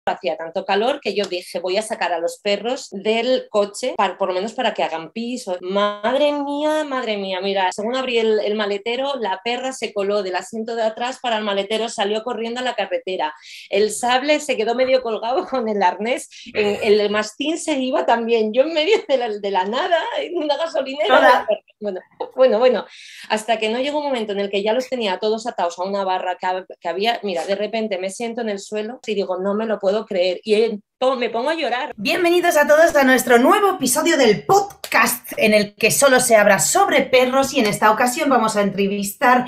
hacía tanto calor que yo dije, voy a sacar a los perros del coche, por lo menos para que hagan pis. Madre mía, mira, según abrí el maletero, la perra se coló del asiento de atrás para el maletero, salió corriendo a la carretera. El sable se quedó medio colgado con el arnés, el mastín se iba también, yo en medio de la nada, en una gasolinera. Bueno, hasta que no llegó un momento en el que ya los tenía todos atados a una barra que había, mira, de repente me siento en el suelo y digo, no me lo puedo creer, y me pongo a llorar. Bienvenidos a todos a nuestro nuevo episodio del podcast en el que solo se habla sobre perros, y en esta ocasión vamos a entrevistar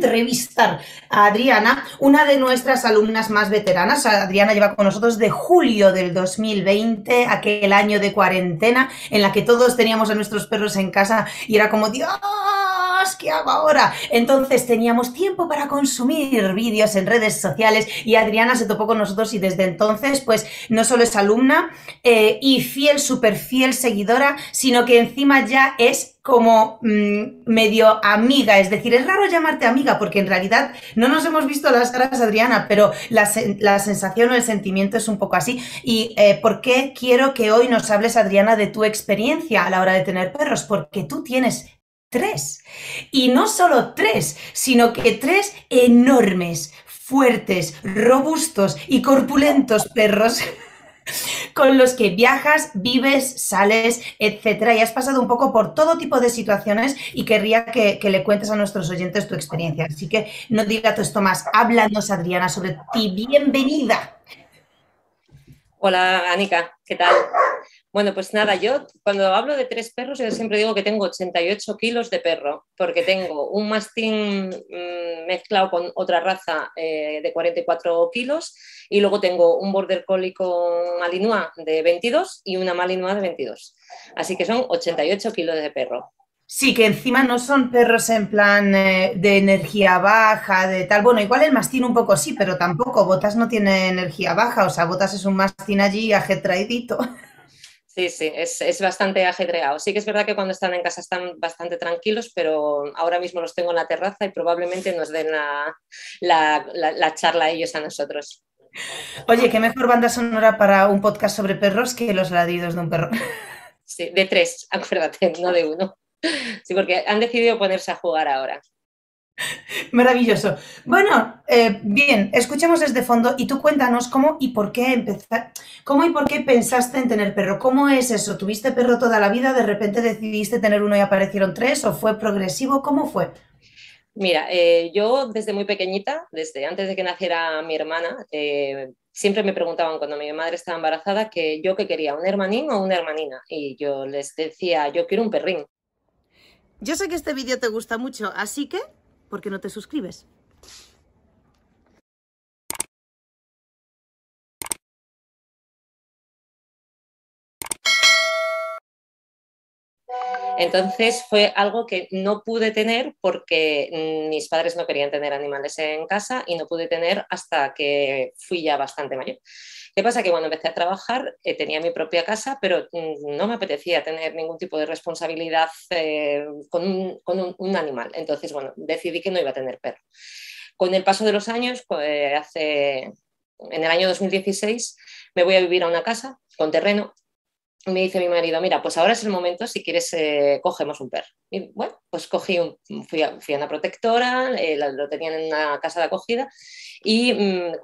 a Adriana, una de nuestras alumnas más veteranas. Adriana lleva con nosotros de julio del 2020, aquel año de cuarentena en la que todos teníamos a nuestros perros en casa y era como, Dios, ¿qué hago ahora? Entonces teníamos tiempo para consumir vídeos en redes sociales y Adriana se topó con nosotros, y desde entonces pues no solo es alumna y súper fiel seguidora, sino que encima ya es como medio amiga. Es decir, es raro llamarte amiga porque en realidad no nos hemos visto las caras, Adriana, pero la sensación o el sentimiento es un poco así. ¿Y por qué quiero que hoy nos hables, Adriana, de tu experiencia a la hora de tener perros? Porque tú tienes 3. Y no solo 3, sino que 3 enormes, fuertes, robustos y corpulentos perros con los que viajas, vives, sales, etcétera. Y has pasado un poco por todo tipo de situaciones y querría que le cuentes a nuestros oyentes tu experiencia. Así que no dilato esto más. Háblanos, Adriana, sobre ti. Bienvenida. Hola, Anika, ¿qué tal? Bueno, pues nada, yo cuando hablo de 3 perros, yo siempre digo que tengo 88 kilos de perro, porque tengo un mastín mezclado con otra raza de 44 kilos, y luego tengo un border collie con malinois de 22 y una malinois de 22. Así que son 88 kilos de perro. Sí, que encima no son perros en plan de energía baja, de tal. Bueno, igual el mastín un poco sí, pero tampoco. Botas no tiene energía baja, o sea, Botas es un mastín allí ajetradito. Sí, es bastante ajetreado. Sí que es verdad que cuando están en casa están bastante tranquilos, pero ahora mismo los tengo en la terraza y probablemente nos den la charla a ellos a nosotros. Oye, qué mejor banda sonora para un podcast sobre perros que los ladridos de un perro. Sí, de 3, acuérdate, no de 1. Sí, porque han decidido ponerse a jugar ahora. Maravilloso. Bueno, bien, escuchemos desde fondo y tú cuéntanos cómo y por qué pensaste en tener perro. ¿Cómo es eso? ¿Tuviste perro toda la vida? ¿De repente decidiste tener uno y aparecieron 3? ¿O fue progresivo? ¿Cómo fue? Mira, yo desde muy pequeñita, desde antes de que naciera mi hermana, siempre me preguntaban cuando mi madre estaba embarazada que yo qué quería, un hermanín o una hermanina. Y yo les decía, yo quiero un perrín. Yo sé que este vídeo te gusta mucho, así que, ¿por qué no te suscribes? Entonces fue algo que no pude tener porque mis padres no querían tener animales en casa, y no pude tener hasta que fui ya bastante mayor. ¿Qué pasa? Que cuando empecé a trabajar tenía mi propia casa, pero no me apetecía tener ningún tipo de responsabilidad con un animal. Entonces, bueno, decidí que no iba a tener perro. Con el paso de los años, en el año 2016, me voy a vivir a una casa con terreno. Me dice mi marido, mira, pues ahora es el momento, si quieres cogemos un perro. Y bueno, pues fui a una protectora, lo tenían en una casa de acogida, y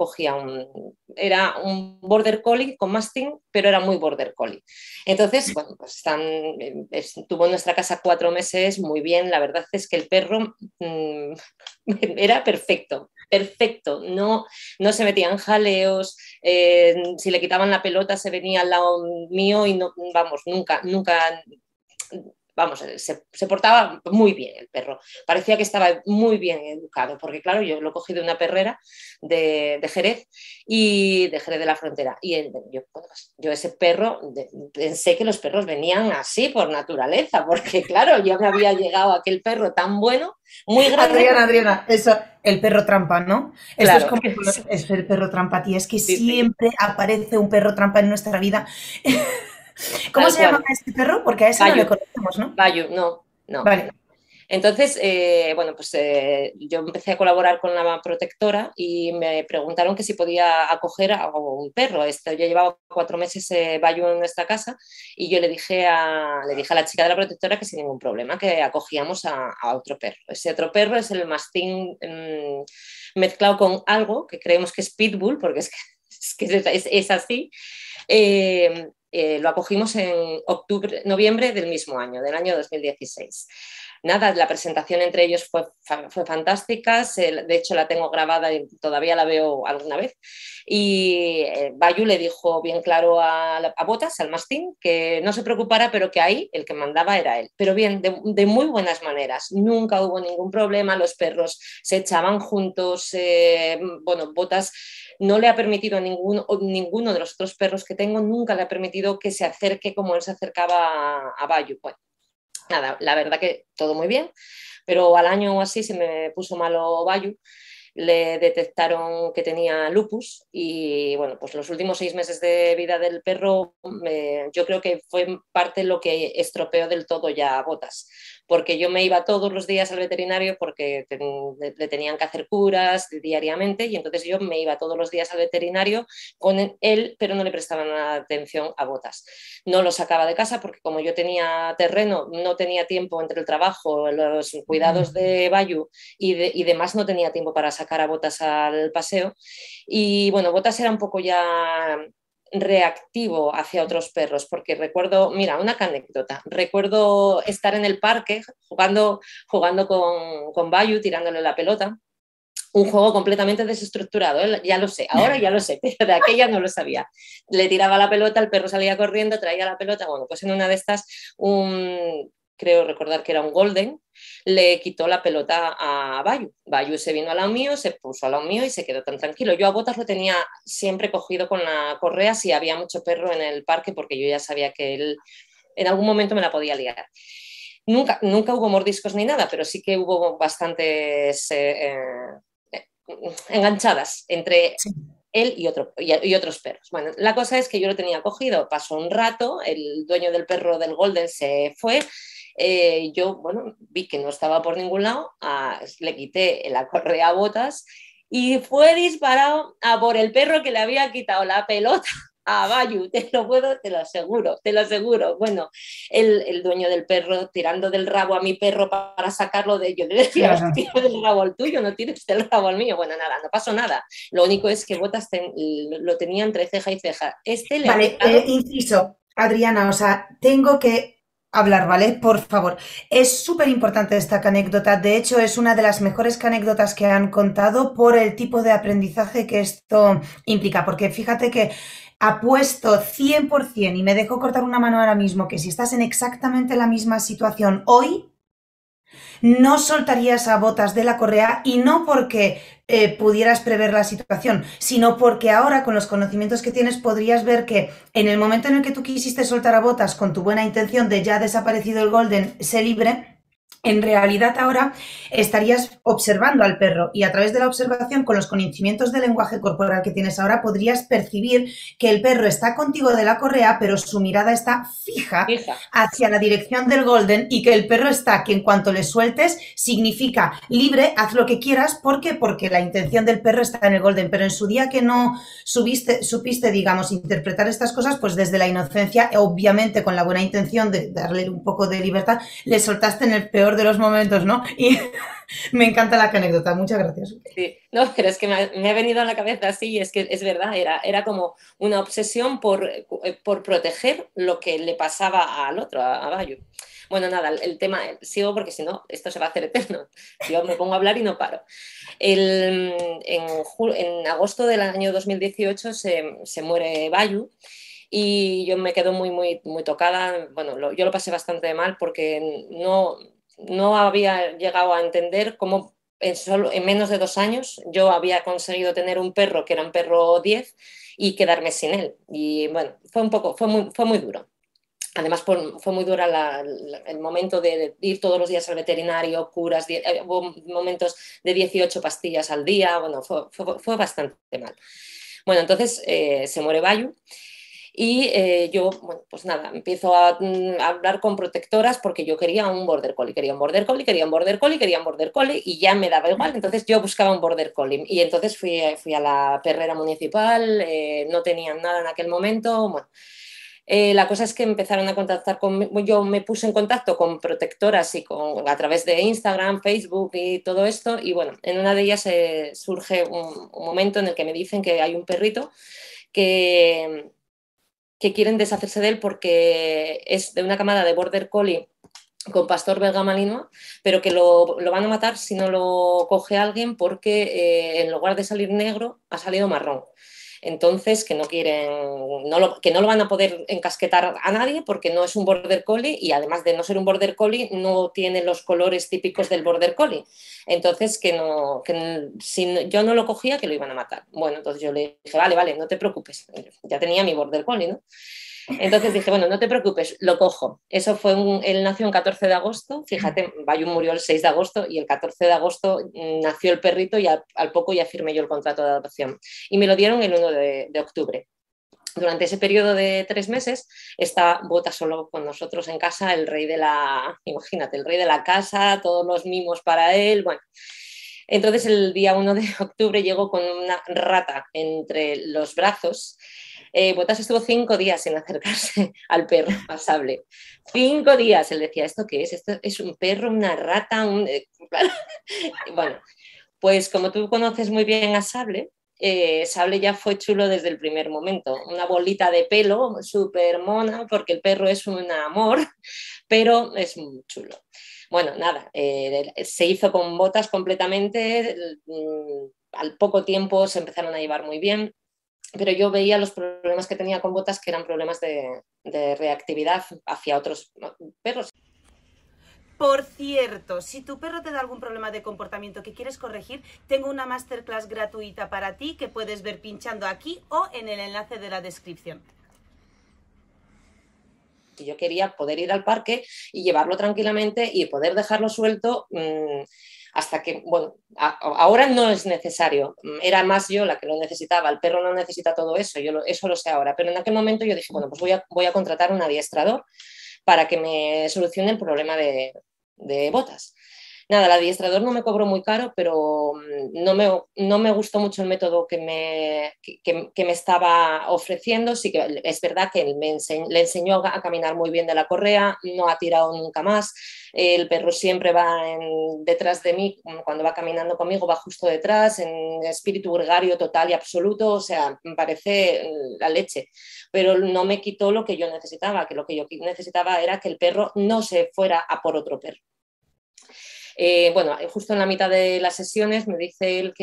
era un border collie con mastín, pero era muy border collie. Entonces, bueno, pues estuvo en nuestra casa 4 meses, muy bien. La verdad es que el perro era perfecto, no se metía en jaleos, si le quitaban la pelota se venía al lado mío y no, vamos, nunca, vamos, se portaba muy bien el perro. Parecía que estaba muy bien educado, porque claro, yo lo cogí de una perrera de Jerez, y de Jerez de la Frontera. Y yo ese perro, pensé que los perros venían así por naturaleza, porque claro, yo me había llegado a aquel perro tan bueno, muy grande. Adriana, eso, el perro trampa, ¿no? Esto Claro, es el perro trampa, tía. Es que sí, sí, siempre aparece un perro trampa en nuestra vida. ¿Cómo tal se llama cual. este perro? Porque a ese no le Bayu, conocemos, ¿no? Bayu, no, no. Vale. Entonces, bueno, pues yo empecé a colaborar con la protectora y me preguntaron que si podía acoger a un perro. Yo llevaba 4 meses Bayu en nuestra casa y yo le dije a la chica de la protectora que sin ningún problema, que acogíamos a otro perro. Ese otro perro es el mastín mezclado con algo que creemos que es pitbull, porque es así. Lo acogimos en noviembre del mismo año, del año 2016. Nada, la presentación entre ellos fue fantástica, de hecho la tengo grabada y todavía la veo alguna vez. Y Bayu le dijo bien claro a Botas, al mastín, que no se preocupara, pero que ahí el que mandaba era él. Pero bien, de muy buenas maneras, nunca hubo ningún problema, los perros se echaban juntos, bueno, Botas no le ha permitido a ninguno de los otros perros que tengo, nunca le ha permitido que se acerque como él se acercaba a Bayu. Bueno, nada, la verdad que todo muy bien, pero al año o así se me puso malo Bayu, le detectaron que tenía lupus y bueno, pues los últimos 6 meses de vida del perro yo creo que fue parte lo que estropeó del todo ya a Botas, porque yo me iba todos los días al veterinario porque le tenían que hacer curas diariamente y entonces yo me iba todos los días al veterinario con él, pero no le prestaban atención a Botas. No lo sacaba de casa porque como yo tenía terreno, no tenía tiempo entre el trabajo, los cuidados de Bayu y demás, no tenía tiempo para sacar a Botas al paseo. Y bueno, Botas era un poco ya reactivo hacia otros perros, porque recuerdo, mira, una anécdota, recuerdo estar en el parque jugando con Bayu, tirándole la pelota, un juego completamente desestructurado, ¿eh? Ya lo sé, ahora ya lo sé, pero de aquella no lo sabía. Le tiraba la pelota, el perro salía corriendo, traía la pelota, bueno, pues en una de estas, creo recordar que era un golden, le quitó la pelota a Bayu. Bayu se vino al lado mío, se puso al lado mío y se quedó tan tranquilo. Yo a Botas lo tenía siempre cogido con la correa si había mucho perro en el parque, porque yo ya sabía que él en algún momento me la podía liar. Nunca hubo mordiscos ni nada, pero sí que hubo bastantes enganchadas entre Sí. él y otros perros. Bueno, la cosa es que yo lo tenía cogido, pasó un rato, el dueño del perro del Golden se fue, yo, bueno, vi que no estaba por ningún lado, le quité la correa a Botas y fue disparado a por el perro que le había quitado la pelota a Bayu, te lo aseguro, te lo aseguro. Bueno, el dueño del perro tirando del rabo a mi perro para sacarlo de ello. Le decía, Claro. tira del rabo al tuyo, no tires del rabo al mío. Bueno, nada, no pasó nada. Lo único es que Botas lo tenía entre ceja y ceja. Este le ha Vale, picado. inciso, Adriana, o sea, tengo que hablar, ¿vale? Por favor. Es súper importante esta anécdota. De hecho, es una de las mejores anécdotas que han contado por el tipo de aprendizaje que esto implica. Porque fíjate que apuesto 100% y me dejo cortar una mano ahora mismo que si estás en exactamente la misma situación hoy, no soltarías a Botas de la correa y no porque pudieras prever la situación, sino porque ahora con los conocimientos que tienes podrías ver que en el momento en el que tú quisiste soltar a Botas con tu buena intención de ya desaparecido el Golden, sé libre, en realidad ahora estarías observando al perro y a través de la observación con los conocimientos del lenguaje corporal que tienes ahora podrías percibir que el perro está contigo de la correa pero su mirada está fija Hija, hacia la dirección del Golden y que el perro está que en cuanto le sueltes significa libre, haz lo que quieras. ¿Por qué? Porque la intención del perro está en el Golden, pero en su día que no supiste, digamos, interpretar estas cosas, pues desde la inocencia, obviamente con la buena intención de darle un poco de libertad, le soltaste en el peor de los momentos, ¿no? Y me encanta la anécdota, muchas gracias. sí, no, pero es que me ha venido a la cabeza así, es que es verdad, era como una obsesión por proteger lo que le pasaba al otro, a Bayu. Bueno, nada, el tema, sigo porque si no, esto se va a hacer eterno. Yo me pongo a hablar y no paro. En agosto del año 2018 se muere Bayu y yo me quedo muy, muy, muy tocada. Bueno, yo lo pasé bastante mal porque no había llegado a entender cómo en menos de 2 años yo había conseguido tener un perro que era un perro 10 y quedarme sin él. Y bueno, fue muy duro. Además, fue muy dura el momento de ir todos los días al veterinario, curas, hubo momentos de 18 pastillas al día, bueno, fue bastante mal. Bueno, entonces se muere Bayu Y yo, bueno, pues nada, empiezo a hablar con protectoras porque yo quería un border collie, quería un border collie, quería un border collie, quería un border collie y ya me daba igual. Entonces yo buscaba un border collie y entonces fui a la perrera municipal, no tenían nada en aquel momento. Bueno, la cosa es que empezaron a contactar conmigo, yo me puse en contacto con protectoras y a través de Instagram, Facebook y todo esto y bueno, en una de ellas surge un momento en el que me dicen que hay un perrito que que quieren deshacerse de él porque es de una camada de border collie con pastor belga malinois, pero que lo van a matar si no lo coge alguien porque en lugar de salir negro ha salido marrón. Entonces, que no quieren, que no lo van a poder encasquetar a nadie porque no es un border collie y además de no ser un border collie, no tiene los colores típicos del border collie. Entonces, que si yo no lo cogía, que lo iban a matar. Bueno, entonces yo le dije, vale, vale, no te preocupes. Ya tenía mi border collie, ¿no? Entonces dije, bueno, no te preocupes, lo cojo. Eso fue él nació el 14 de agosto, fíjate, Bayun murió el 6 de agosto y el 14 de agosto nació el perrito y al poco ya firmé yo el contrato de adopción. Y me lo dieron el 1 de octubre. Durante ese periodo de 3 meses está Bota solo con nosotros en casa, el rey de imagínate, el rey de la casa, todos los mimos para él, bueno. Entonces el día 1 de octubre llegó con una rata entre los brazos. Botas estuvo 5 días sin acercarse al perro, a Sable. 5 días. Él decía, ¿esto qué es? ¿Esto es un perro, una rata? Bueno, pues como tú conoces muy bien a Sable, Sable ya fue chulo desde el primer momento. Una bolita de pelo súper mona, porque el perro es un amor, pero es muy chulo. Bueno, nada, se hizo con Botas completamente. Al poco tiempo se empezaron a llevar muy bien, pero yo veía los problemas que tenía con Botas que eran problemas de reactividad hacia otros perros. Por cierto, si tu perro te da algún problema de comportamiento que quieres corregir, tengo una masterclass gratuita para ti que puedes ver pinchando aquí o en el enlace de la descripción. Yo quería poder ir al parque y llevarlo tranquilamente y poder dejarlo suelto hasta que, bueno, ahora no es necesario. Era más yo la que lo necesitaba. El perro no necesita todo eso, eso lo sé ahora. Pero en aquel momento yo dije, bueno, pues voy a contratar un adiestrador para que me solucione el problema de Botas. Nada, el adiestrador no me cobró muy caro, pero no me gustó mucho el método que me estaba ofreciendo. Sí que es verdad que le enseñó a caminar muy bien de la correa, no ha tirado nunca más. El perro siempre va detrás de mí, cuando va caminando conmigo va justo detrás, en espíritu gregario total y absoluto, o sea, me parece la leche. Pero no me quitó lo que yo necesitaba, que lo que yo necesitaba era que el perro no se fuera a por otro perro. Bueno, justo en la mitad de las sesiones me dice él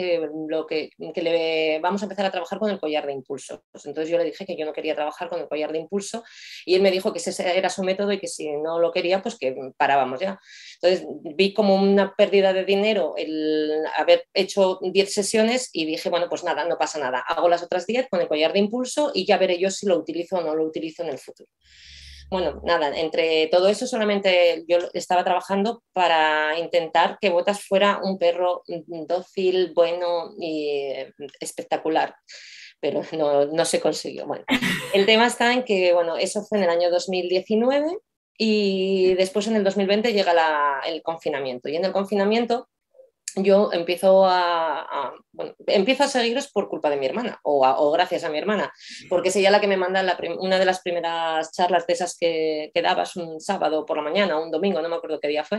que vamos a empezar a trabajar con el collar de impulso. Pues entonces yo le dije que yo no quería trabajar con el collar de impulso y él me dijo que ese era su método y que si no lo quería, pues que parábamos ya. Entonces vi como una pérdida de dinero el haber hecho 10 sesiones y dije, bueno, pues nada, no pasa nada. Hago las otras 10 con el collar de impulso y ya veré yo si lo utilizo o no lo utilizo en el futuro. Bueno, nada, entre todo eso solamente yo estaba trabajando para intentar que Botas fuera un perro dócil, bueno y espectacular, pero no se consiguió. Bueno, el tema está en que, bueno, eso fue en el año 2019 y después en el 2020 llega el confinamiento. Y en el confinamiento yo empiezo a seguiros por culpa de mi hermana o gracias a mi hermana, porque es ella la que me manda una de las primeras charlas de esas que dabas un sábado por la mañana o un domingo, no me acuerdo qué día fue.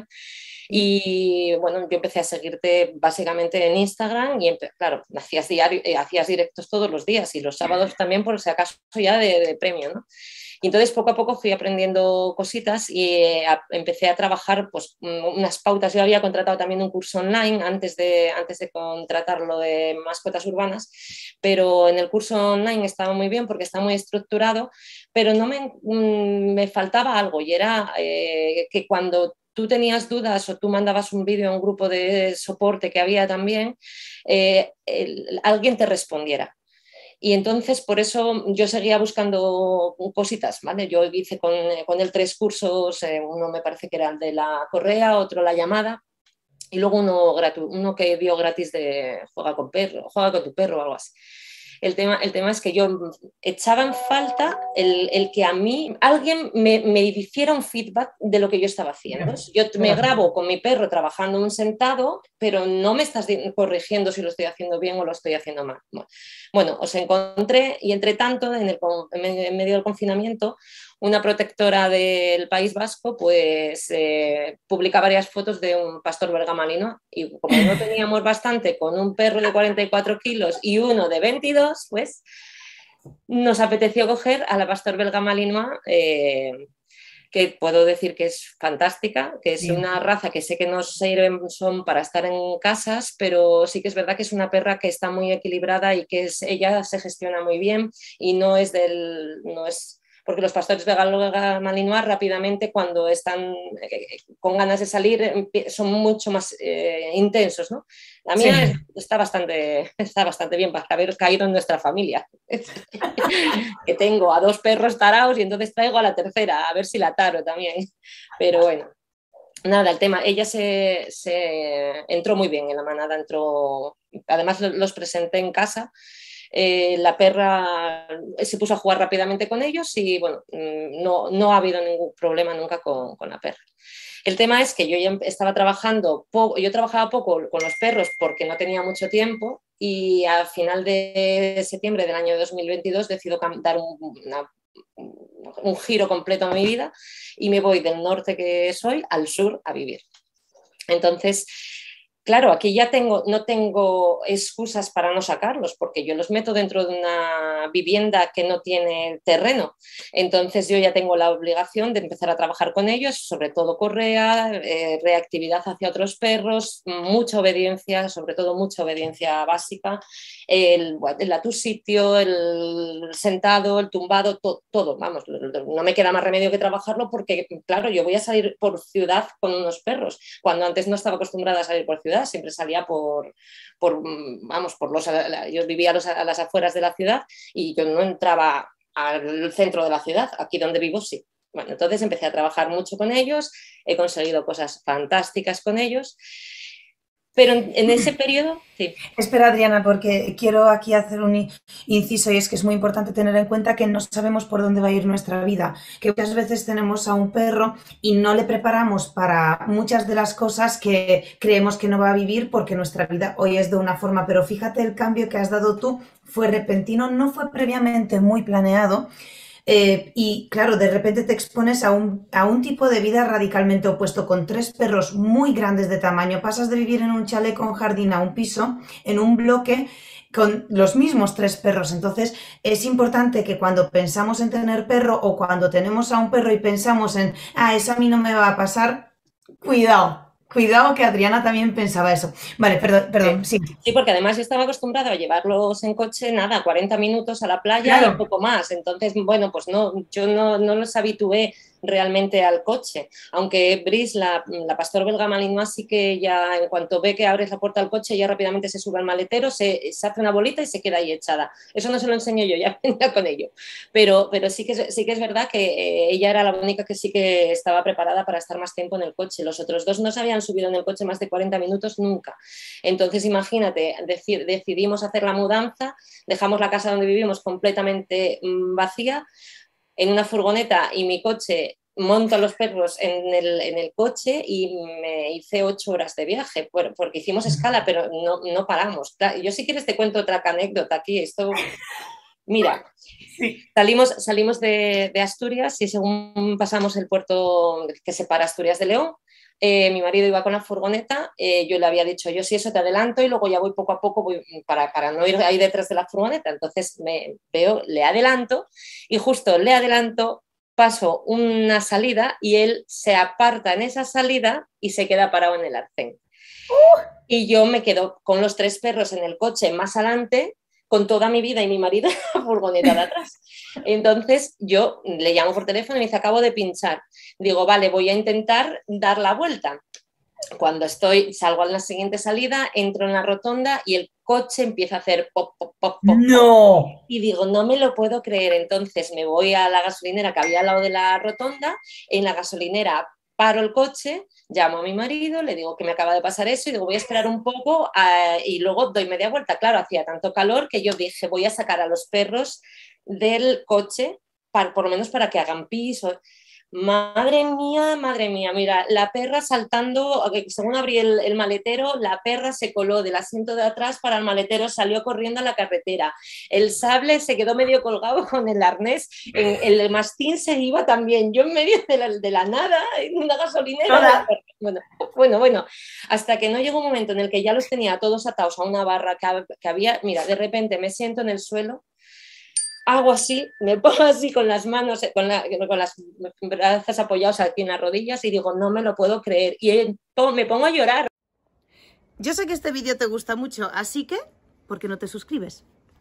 Y bueno, yo empecé a seguirte básicamente en Instagram y claro, hacías directos todos los días y los sábados también por si acaso ya de premio, ¿no? Y entonces poco a poco fui aprendiendo cositas y empecé a trabajar pues, unas pautas. Yo había contratado también un curso online antes de contratar lo de mascotas urbanas, pero en el curso online estaba muy bien porque está muy estructurado, pero no me faltaba algo y era que cuando tú tenías dudas o tú mandabas un vídeo a un grupo de soporte que había también, alguien te respondiera. Y entonces por eso yo seguía buscando cositas, ¿vale? Yo hice con él 3 cursos, uno me parece que era el de la correa, otro la llamada y luego uno que dio gratis de juega con tu perro o algo así. el tema es que yo echaba en falta el que a mí alguien me hiciera un feedback de lo que yo estaba haciendo. Yo me grabo con mi perro trabajando en un sentado, pero no me estás corrigiendo si lo estoy haciendo bien o lo estoy haciendo mal. Bueno, os encontré y entre tanto, en medio del confinamiento, una protectora del País Vasco pues publica varias fotos de un pastor belga malinois y como no teníamos bastante con un perro de 44 kilos y uno de 22, pues nos apeteció coger a la pastor belga malinois, que puedo decir que es fantástica, que es una raza que sé que no sirven son para estar en casas, pero sí que es verdad que es una perra que está muy equilibrada y que ella se gestiona muy bien y no es porque los pastores belga malinois rápidamente cuando están con ganas de salir son mucho más intensos, ¿no? La mía está bastante bien para haber caído en nuestra familia. Que tengo a 2 perros tarados y entonces traigo a la tercera, a ver si la taro también. Pero bueno, nada, el tema, ella se entró muy bien en la manada, además los presenté en casa. La perra se puso a jugar rápidamente con ellos y bueno, no ha habido ningún problema nunca con la perra. El tema es que yo ya estaba trabajando poco, yo trabajaba poco con los perros porque no tenía mucho tiempo y a final de septiembre del año 2022 decido dar un giro completo a mi vida y me voy del norte que soy al sur a vivir. Entonces, claro, aquí ya no tengo excusas para no sacarlos, porque yo los meto dentro de una vivienda que no tiene terreno. Entonces yo ya tengo la obligación de empezar a trabajar con ellos, sobre todo correa, reactividad hacia otros perros, mucha obediencia, sobre todo mucha obediencia básica, el a tu sitio, el sentado, el tumbado, todo, vamos, no me queda más remedio que trabajarlo porque, claro, yo voy a salir por ciudad con unos perros, cuando antes no estaba acostumbrada a salir por ciudad, siempre salía yo vivía a las afueras de la ciudad y yo no entraba al centro de la ciudad, aquí donde vivo sí. Bueno, entonces empecé a trabajar mucho con ellos, he conseguido cosas fantásticas con ellos, pero en ese periodo, sí. Espera, Adriana, porque quiero aquí hacer un inciso y es que es muy importante tener en cuenta que no sabemos por dónde va a ir nuestra vida, que muchas veces tenemos a un perro y no le preparamos para muchas de las cosas que creemos que no va a vivir porque nuestra vida hoy es de una forma, pero fíjate el cambio que has dado tú, fue repentino, no fue previamente muy planeado. Y claro, de repente te expones a un tipo de vida radicalmente opuesto, con 3 perros muy grandes de tamaño. Pasas de vivir en un chalet con jardín a un piso, en un bloque, con los mismos 3 perros. Entonces, es importante que cuando pensamos en tener perro o cuando tenemos a un perro y pensamos en, eso a mí no me va a pasar, cuidado. Cuidado que Adriana también pensaba eso. Vale, perdón, sí. Sí, porque además yo estaba acostumbrada a llevarlos en coche, 40 minutos a la playa Claro. y poco más. Entonces, bueno, pues yo no los habitué realmente al coche. Aunque Brice, la pastor belga malinois, sí que ya en cuanto ve que abres la puerta del coche, ya rápidamente se sube al maletero, se hace una bolita y se queda ahí echada. Eso no se lo enseño yo, ya venía con ello. Pero sí que es verdad que ella era la única que sí que estaba preparada para estar más tiempo en el coche. Los otros 2 no se habían subido en el coche más de 40 minutos nunca. Entonces, imagínate, decidimos hacer la mudanza, dejamos la casa donde vivimos completamente vacía, en una furgoneta y mi coche, monto a los perros en el coche y me hice 8 horas de viaje, porque hicimos escala, pero no paramos. Yo si quieres te cuento otra anécdota aquí, esto... Mira, sí. Salimos de Asturias y según pasamos el puerto que separa Asturias de León, mi marido iba con la furgoneta, yo le había dicho, yo sí, eso te adelanto y luego ya voy poco a poco para no ir ahí detrás de la furgoneta. Entonces le adelanto y justo le adelanto, paso una salida y él se aparta en esa salida y se queda parado en el arcén. Y yo me quedo con los 3 perros en el coche más adelante, con toda mi vida y mi marido en la furgoneta de atrás. Entonces yo le llamo por teléfono y me dice, acabo de pinchar. Digo, vale, voy a intentar dar la vuelta. Cuando salgo a la siguiente salida, entro en la rotonda y el coche empieza a hacer pop, pop, pop, pop. ¡No! Y digo, no me lo puedo creer. Entonces me voy a la gasolinera que había al lado de la rotonda. En la gasolinera paro el coche, llamo a mi marido, le digo que me acaba de pasar eso y digo, voy a esperar un poco y luego doy media vuelta. Claro, hacía tanto calor que yo dije, voy a sacar a los perros del coche, por lo menos para que hagan pis. Madre mía, mira, la perra saltando, según abrí el maletero, la perra se coló del asiento de atrás para el maletero, salió corriendo a la carretera. El sable se quedó medio colgado con el arnés, el mastín se iba también, yo en medio de la nada, en una gasolinera. Bueno, hasta que no llegó un momento en el que ya los tenía todos atados a una barra que había, mira, de repente me siento en el suelo, hago así, me pongo así con las manos, con las brazos apoyados aquí en las rodillas y digo, no me lo puedo creer. Y me pongo a llorar. Yo sé que este vídeo te gusta mucho, así que, ¿por qué no te suscribes?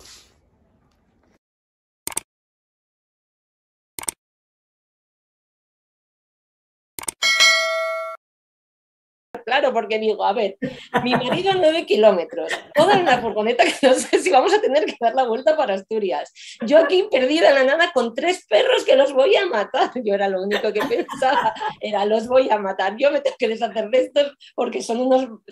Claro, porque digo, a ver, mi marido a 9 kilómetros, toda en la furgoneta que no sé si vamos a tener que dar la vuelta para Asturias. Yo aquí perdida en la nada con 3 perros que los voy a matar. Yo era lo único que pensaba, era los voy a matar. Yo me tengo que deshacer de estos porque son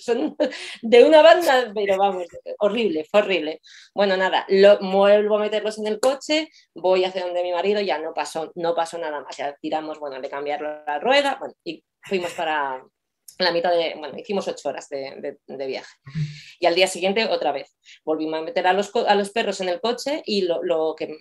de una banda, pero vamos, horrible, fue horrible. Bueno, nada, vuelvo a meterlos en el coche, voy hacia donde mi marido, ya no pasó nada más, ya tiramos, bueno, le cambiaron la rueda, bueno, y fuimos para la mitad hicimos 8 horas de viaje. Y al día siguiente, otra vez, volvimos a meter a los perros en el coche y lo que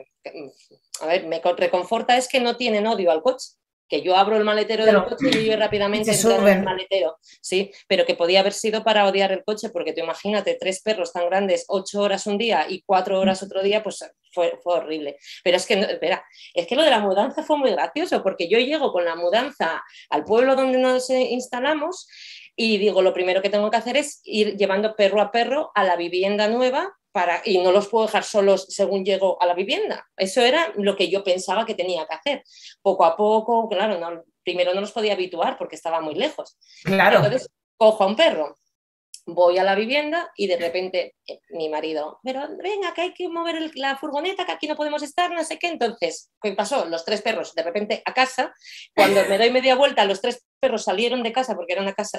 me reconforta es que no tienen odio al coche. Que yo abro el maletero del coche y yo rápidamente entro en el maletero, sí, pero que podía haber sido para odiar el coche, porque tú imagínate, 3 perros tan grandes, 8 horas un día y 4 horas otro día, pues fue horrible. Pero es que, es que lo de la mudanza fue muy gracioso, porque yo llego con la mudanza al pueblo donde nos instalamos y digo, lo primero que tengo que hacer es ir llevando perro a perro a la vivienda nueva, y no los puedo dejar solos según llego a la vivienda. Eso era lo que yo pensaba que tenía que hacer. Poco a poco, claro, primero no los podía habituar porque estaba muy lejos. Claro. Entonces, cojo a un perro, voy a la vivienda y de repente mi marido, pero venga, que hay que mover la furgoneta, que aquí no podemos estar, no sé qué. Entonces, ¿qué pasó? Los 3 perros de repente a casa. Cuando me doy media vuelta, los 3 perros salieron de casa, porque una casa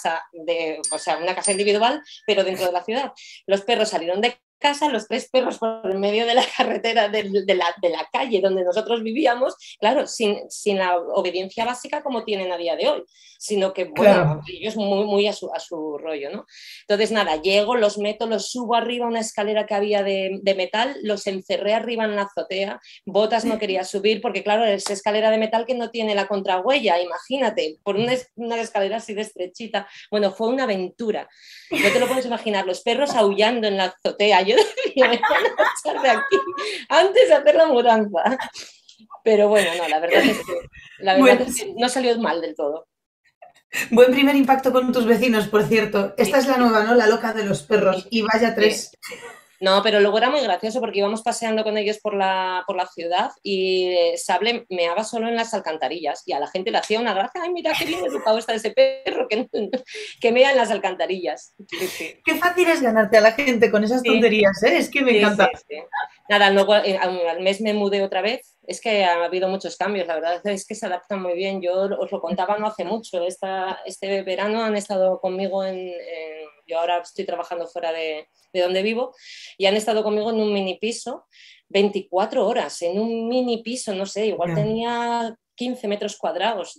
individual, pero dentro de la ciudad. Los perros salieron de casa, los 3 perros por el medio de la carretera de la calle donde nosotros vivíamos, claro, sin la obediencia básica como tienen a día de hoy, sino que, bueno, claro, ellos muy a su rollo, ¿no? Entonces, nada, llego, los meto, los subo arriba a una escalera que había de metal, los encerré arriba en la azotea, Botas no quería subir porque, claro, es escalera de metal que no tiene la contrahuella, imagínate, por una escalera así de estrechita. Bueno, fue una aventura. No te lo puedes imaginar, los perros aullando en la azotea. Yo decía, me van a echar de aquí antes de hacer la mudanza. Pero bueno, no, la verdad es que no salió mal del todo. Buen primer impacto con tus vecinos, por cierto. Esta es la nueva, ¿no? La loca de los perros. Y vaya 3. No, pero luego era muy gracioso porque íbamos paseando con ellos por la ciudad y Sable meaba solo en las alcantarillas y a la gente le hacía una gracia. Ay, mira qué bien educado está ese perro que mea en las alcantarillas. Sí. Qué fácil es ganarte a la gente con esas tonterías, ¿eh? Es que me encanta. Sí. Nada, luego al mes me mudé otra vez. Es que ha habido muchos cambios, la verdad es que se adaptan muy bien. Yo os lo contaba no hace mucho. Este verano han estado conmigo yo ahora estoy trabajando fuera de donde vivo y han estado conmigo en un mini piso 24 horas, en un mini piso, no sé, igual tenía 15 metros cuadrados,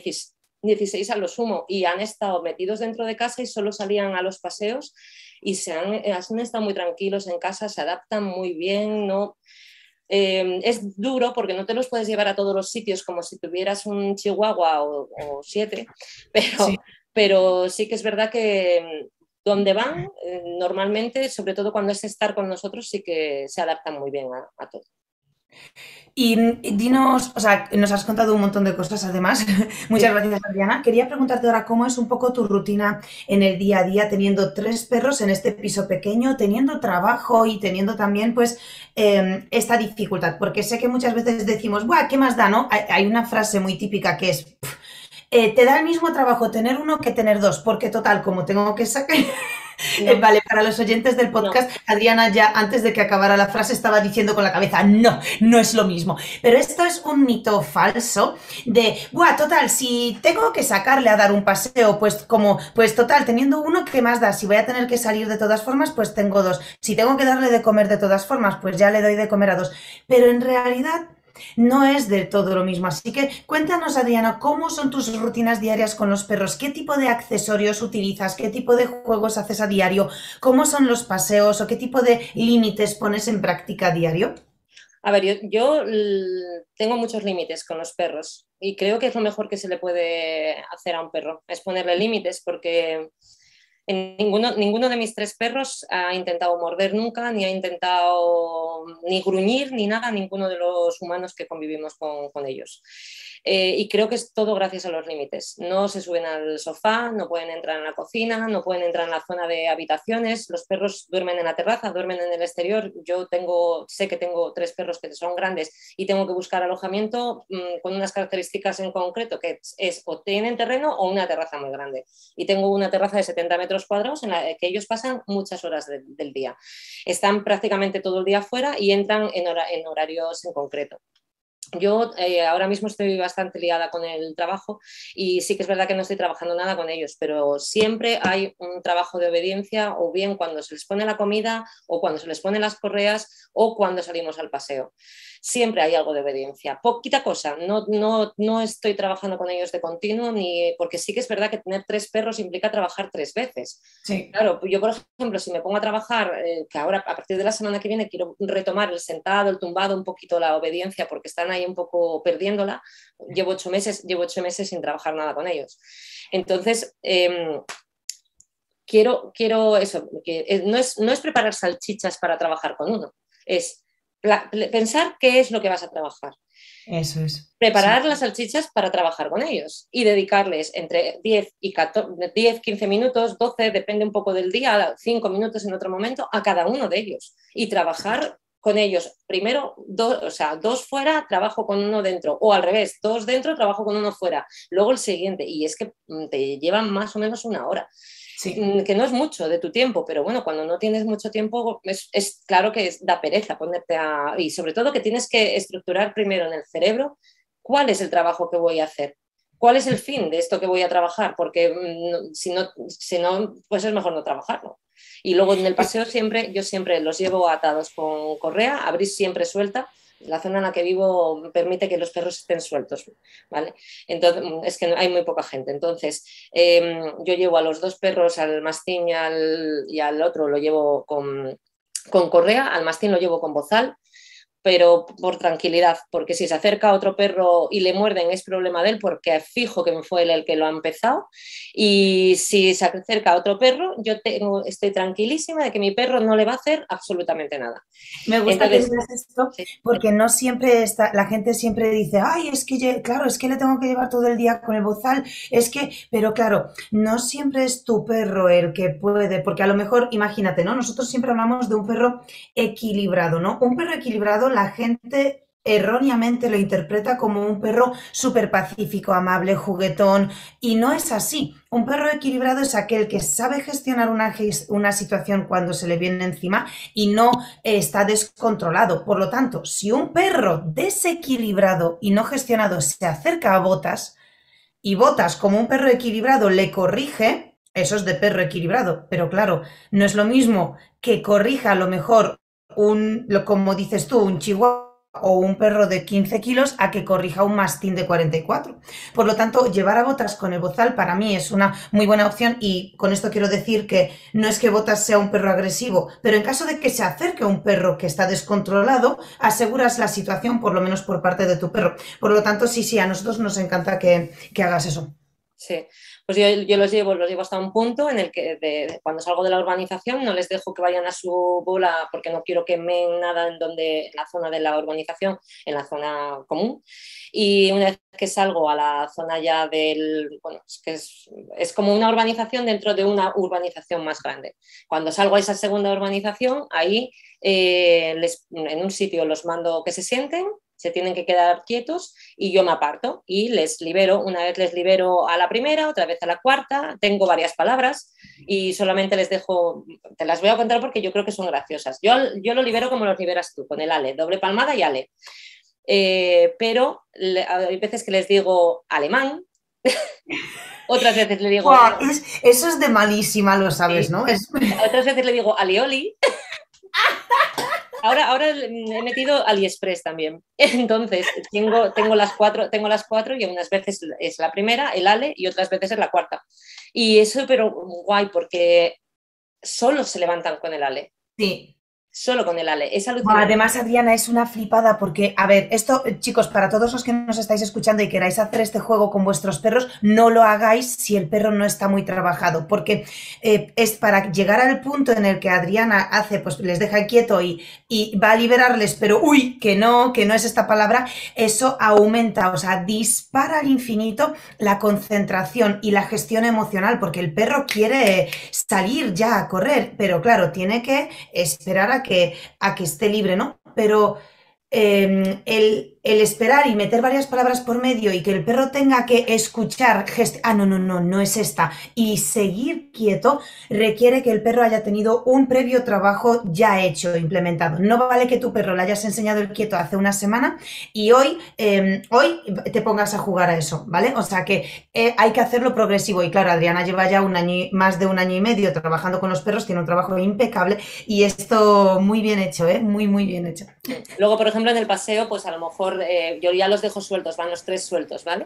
16 a lo sumo, y han estado metidos dentro de casa y solo salían a los paseos y han estado muy tranquilos en casa, se adaptan muy bien, ¿no? Es duro porque no te los puedes llevar a todos los sitios como si tuvieras un chihuahua o 7, pero sí que es verdad que donde van, normalmente, sobre todo cuando es estar con nosotros, sí que se adaptan muy bien a todo. Y dinos, o sea, nos has contado un montón de cosas además. Muchas gracias, Adriana. Quería preguntarte ahora cómo es un poco tu rutina en el día a día, teniendo 3 perros en este piso pequeño, teniendo trabajo y teniendo también, pues, esta dificultad. Porque sé que muchas veces decimos, ¡buah, qué más da!, ¿no? Hay una frase muy típica que es, te da el mismo trabajo tener 1 que tener 2, porque total, como tengo que sacar... No, Vale, para los oyentes del no. podcast, Adriana ya antes de que acabara la frase estaba diciendo con la cabeza, no, no es lo mismo. Pero esto es un mito falso de, buah, total, si tengo que sacarle a dar un paseo, pues como, pues total, teniendo uno, ¿qué más da? Si voy a tener que salir de todas formas, pues tengo dos. Si tengo que darle de comer de todas formas, pues ya le doy de comer a dos. Pero en realidad no es del todo lo mismo. Así que cuéntanos, Adriana, ¿cómo son tus rutinas diarias con los perros? ¿Qué tipo de accesorios utilizas? ¿Qué tipo de juegos haces a diario? ¿Cómo son los paseos o qué tipo de límites pones en práctica a diario? A ver, tengo muchos límites con los perros y creo que es lo mejor que se le puede hacer a un perro, es ponerle límites porque ninguno de mis tres perros ha intentado morder nunca, ni ha intentado ni gruñir, ni nada, ninguno de los humanos que convivimos con ellos. Y creo que es todo gracias a los límites. No se suben al sofá, no pueden entrar en la cocina, no pueden entrar en la zona de habitaciones. Los perros duermen en la terraza, duermen en el exterior. Sé que tengo tres perros que son grandes y tengo que buscar alojamiento con unas características en concreto, que es o tienen terreno o una terraza muy grande. Y tengo una terraza de 70 metros cuadrados en la que ellos pasan muchas horas del día. Están prácticamente todo el día fuera y entran en horarios en concreto. Yo ahora mismo estoy bastante liada con el trabajo y sí que es verdad que no estoy trabajando nada con ellos, pero siempre hay un trabajo de obediencia o bien cuando se les pone la comida o cuando se les ponen las correas o cuando salimos al paseo. Siempre hay algo de obediencia. Poquita cosa, no estoy trabajando con ellos de continuo ni porque sí que es verdad que tener tres perros implica trabajar tres veces. Sí. Claro, yo por ejemplo, si me pongo a trabajar, que ahora a partir de la semana que viene quiero retomar el sentado, el tumbado, un poquito la obediencia, porque están ahí un poco perdiéndola, llevo 8 meses sin trabajar nada con ellos. Entonces, quiero eso, que no es preparar salchichas para trabajar con uno, es pensar qué es lo que vas a trabajar. Eso es. Sí. Preparar las salchichas para trabajar con ellos y dedicarles entre 10, 15 minutos, 12, depende un poco del día, 5 minutos en otro momento, a cada uno de ellos y trabajar con ellos. Primero, dos fuera, trabajo con uno dentro, o al revés, dos dentro, trabajo con uno fuera. Luego el siguiente, y es que te llevan más o menos una hora. Sí. Que no es mucho de tu tiempo, pero bueno, cuando no tienes mucho tiempo es claro que da pereza ponerte a... Y sobre todo que tienes que estructurar primero en el cerebro cuál es el trabajo que voy a hacer, cuál es el fin de esto que voy a trabajar, porque si no, pues es mejor no trabajarlo. Y luego en el paseo yo siempre los llevo atados con correa, abrir siempre suelta. La zona en la que vivo permite que los perros estén sueltos, ¿vale? Entonces, es que hay muy poca gente. Entonces, yo llevo a los dos perros, al mastín y al otro lo llevo con correa, al mastín lo llevo con bozal, pero por tranquilidad, porque si se acerca a otro perro y le muerden es problema de él, porque fijo que fue él el que lo ha empezado, y si se acerca a otro perro, estoy tranquilísima de que mi perro no le va a hacer absolutamente nada. Me gusta que Entonces, digas esto sí, porque no siempre está, la gente siempre dice, ay, es que, claro, es que le tengo que llevar todo el día con el bozal, es que, pero claro, no siempre es tu perro el que puede, porque a lo mejor, imagínate, ¿no? Nosotros siempre hablamos de un perro equilibrado, ¿no? Un perro equilibrado, la gente erróneamente lo interpreta como un perro súper pacífico, amable, juguetón, y no es así. Un perro equilibrado es aquel que sabe gestionar una situación cuando se le viene encima y no está descontrolado. Por lo tanto, si un perro desequilibrado y no gestionado se acerca a Botas y Botas, como un perro equilibrado, le corrige, eso es de perro equilibrado. Pero claro, no es lo mismo que corrija a lo mejor como dices tú, un chihuahua o un perro de 15 kilos a que corrija un mastín de 44. Por lo tanto, llevar a Botas con el bozal para mí es una muy buena opción y con esto quiero decir que no es que Botas sea un perro agresivo, pero en caso de que se acerque un perro que está descontrolado, aseguras la situación por lo menos por parte de tu perro. Por lo tanto, sí, a nosotros nos encanta que hagas eso. sí. Pues yo los llevo hasta un punto en el que cuando salgo de la urbanización no les dejo que vayan a su bola porque no quiero que meen nada en la zona de la urbanización, en la zona común. Y una vez que salgo a la zona ya bueno, es como una urbanización dentro de una urbanización más grande. Cuando salgo a esa segunda urbanización, ahí en un sitio los mando que se sienten, se tienen que quedar quietos y yo me aparto y les libero. Una vez les libero a la primera, otra vez a la cuarta, tengo varias palabras y solamente les dejo, te las voy a contar porque yo creo que son graciosas. Yo lo libero como los liberas tú, con el ale, doble palmada y ale. Pero hay veces que les digo alemán, otras veces le digo... Buah, eso es de malísima, lo sabes, Sí. ¿no? Otras veces le digo alioli. Ahora he metido AliExpress también. Entonces, tengo las cuatro y unas veces es la primera, el ale, y otras veces es la cuarta. Y eso, pero guay, porque solo se levantan con el ale. Sí. Solo con el ale. Es Bueno, alucinante. además, Adriana, es una flipada porque, a ver, esto, chicos, para todos los que nos estáis escuchando y queráis hacer este juego con vuestros perros, no lo hagáis si el perro no está muy trabajado, porque es para llegar al punto en el que Adriana hace, pues les deja quieto y va a liberarles, pero uy, que no es esta palabra, eso aumenta, o sea, dispara al infinito la concentración y la gestión emocional, porque el perro quiere salir ya a correr, pero claro, tiene que esperar a que esté libre, ¿no? Pero el esperar y meter varias palabras por medio y que el perro tenga que escuchar, no es esta, y seguir quieto, requiere que el perro haya tenido un previo trabajo ya hecho, implementado. No vale que tu perro le hayas enseñado el quieto hace una semana y hoy te pongas a jugar a eso, ¿vale? O sea que hay que hacerlo progresivo. Y claro, Adriana lleva ya más de un año y medio trabajando con los perros, tiene un trabajo impecable y esto muy bien hecho, ¿eh? Muy, muy bien hecho. Luego, por ejemplo, en el paseo, pues a lo mejor yo ya los dejo sueltos, van los tres sueltos, ¿vale?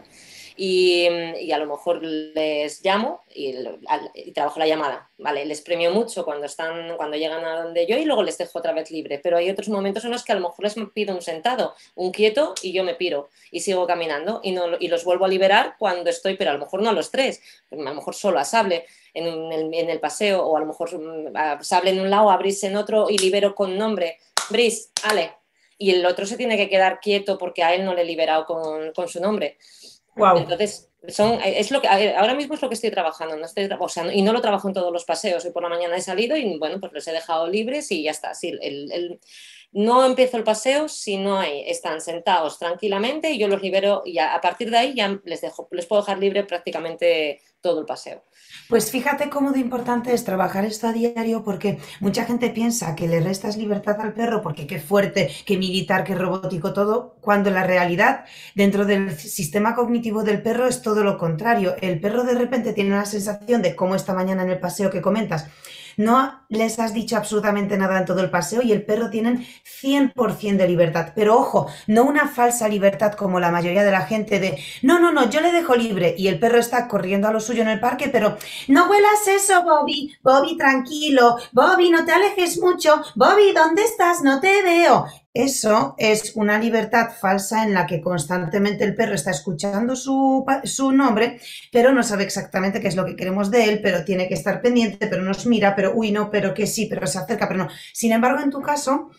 Y a lo mejor les llamo y trabajo la llamada, ¿vale? Les premio mucho cuando llegan a donde yo y luego les dejo otra vez libre. Pero hay otros momentos en los que a lo mejor les pido un sentado, un quieto y yo me piro y sigo caminando y los vuelvo a liberar cuando estoy, pero a lo mejor no a los tres, a lo mejor solo a Sable en el paseo o a lo mejor a Sable en un lado, a Brice en otro y libero con nombre. Brice, Ale. Y el otro se tiene que quedar quieto porque a él no le he liberado con su nombre. Wow. Entonces, es lo que ahora mismo es lo que estoy trabajando, no estoy, o sea, y no lo trabajo en todos los paseos. Hoy por la mañana he salido y bueno, pues los he dejado libres y ya está. Sí, no empiezo el paseo si no están sentados tranquilamente y yo los libero y a partir de ahí ya les puedo dejar libre prácticamente todo el paseo. Pues fíjate cómo de importante es trabajar esto a diario porque mucha gente piensa que le restas libertad al perro porque qué fuerte, qué militar, qué robótico todo, cuando la realidad dentro del sistema cognitivo del perro es todo lo contrario. El perro de repente tiene una sensación de cómo esta mañana en el paseo que comentas, no les has dicho absolutamente nada en todo el paseo y el perro tienen 100% de libertad. Pero ojo, no una falsa libertad como la mayoría de la gente de no, yo le dejo libre y el perro está corriendo a lo suyo en el parque, pero no huelas eso, Bobby. Bobby, tranquilo. Bobby, no te alejes mucho. Bobby, ¿dónde estás? No te veo. Eso es una libertad falsa en la que constantemente el perro está escuchando su nombre, pero no sabe exactamente qué es lo que queremos de él, pero tiene que estar pendiente, pero nos mira, pero uy, no, pero que sí, pero se acerca, pero no. Sin embargo, en tu caso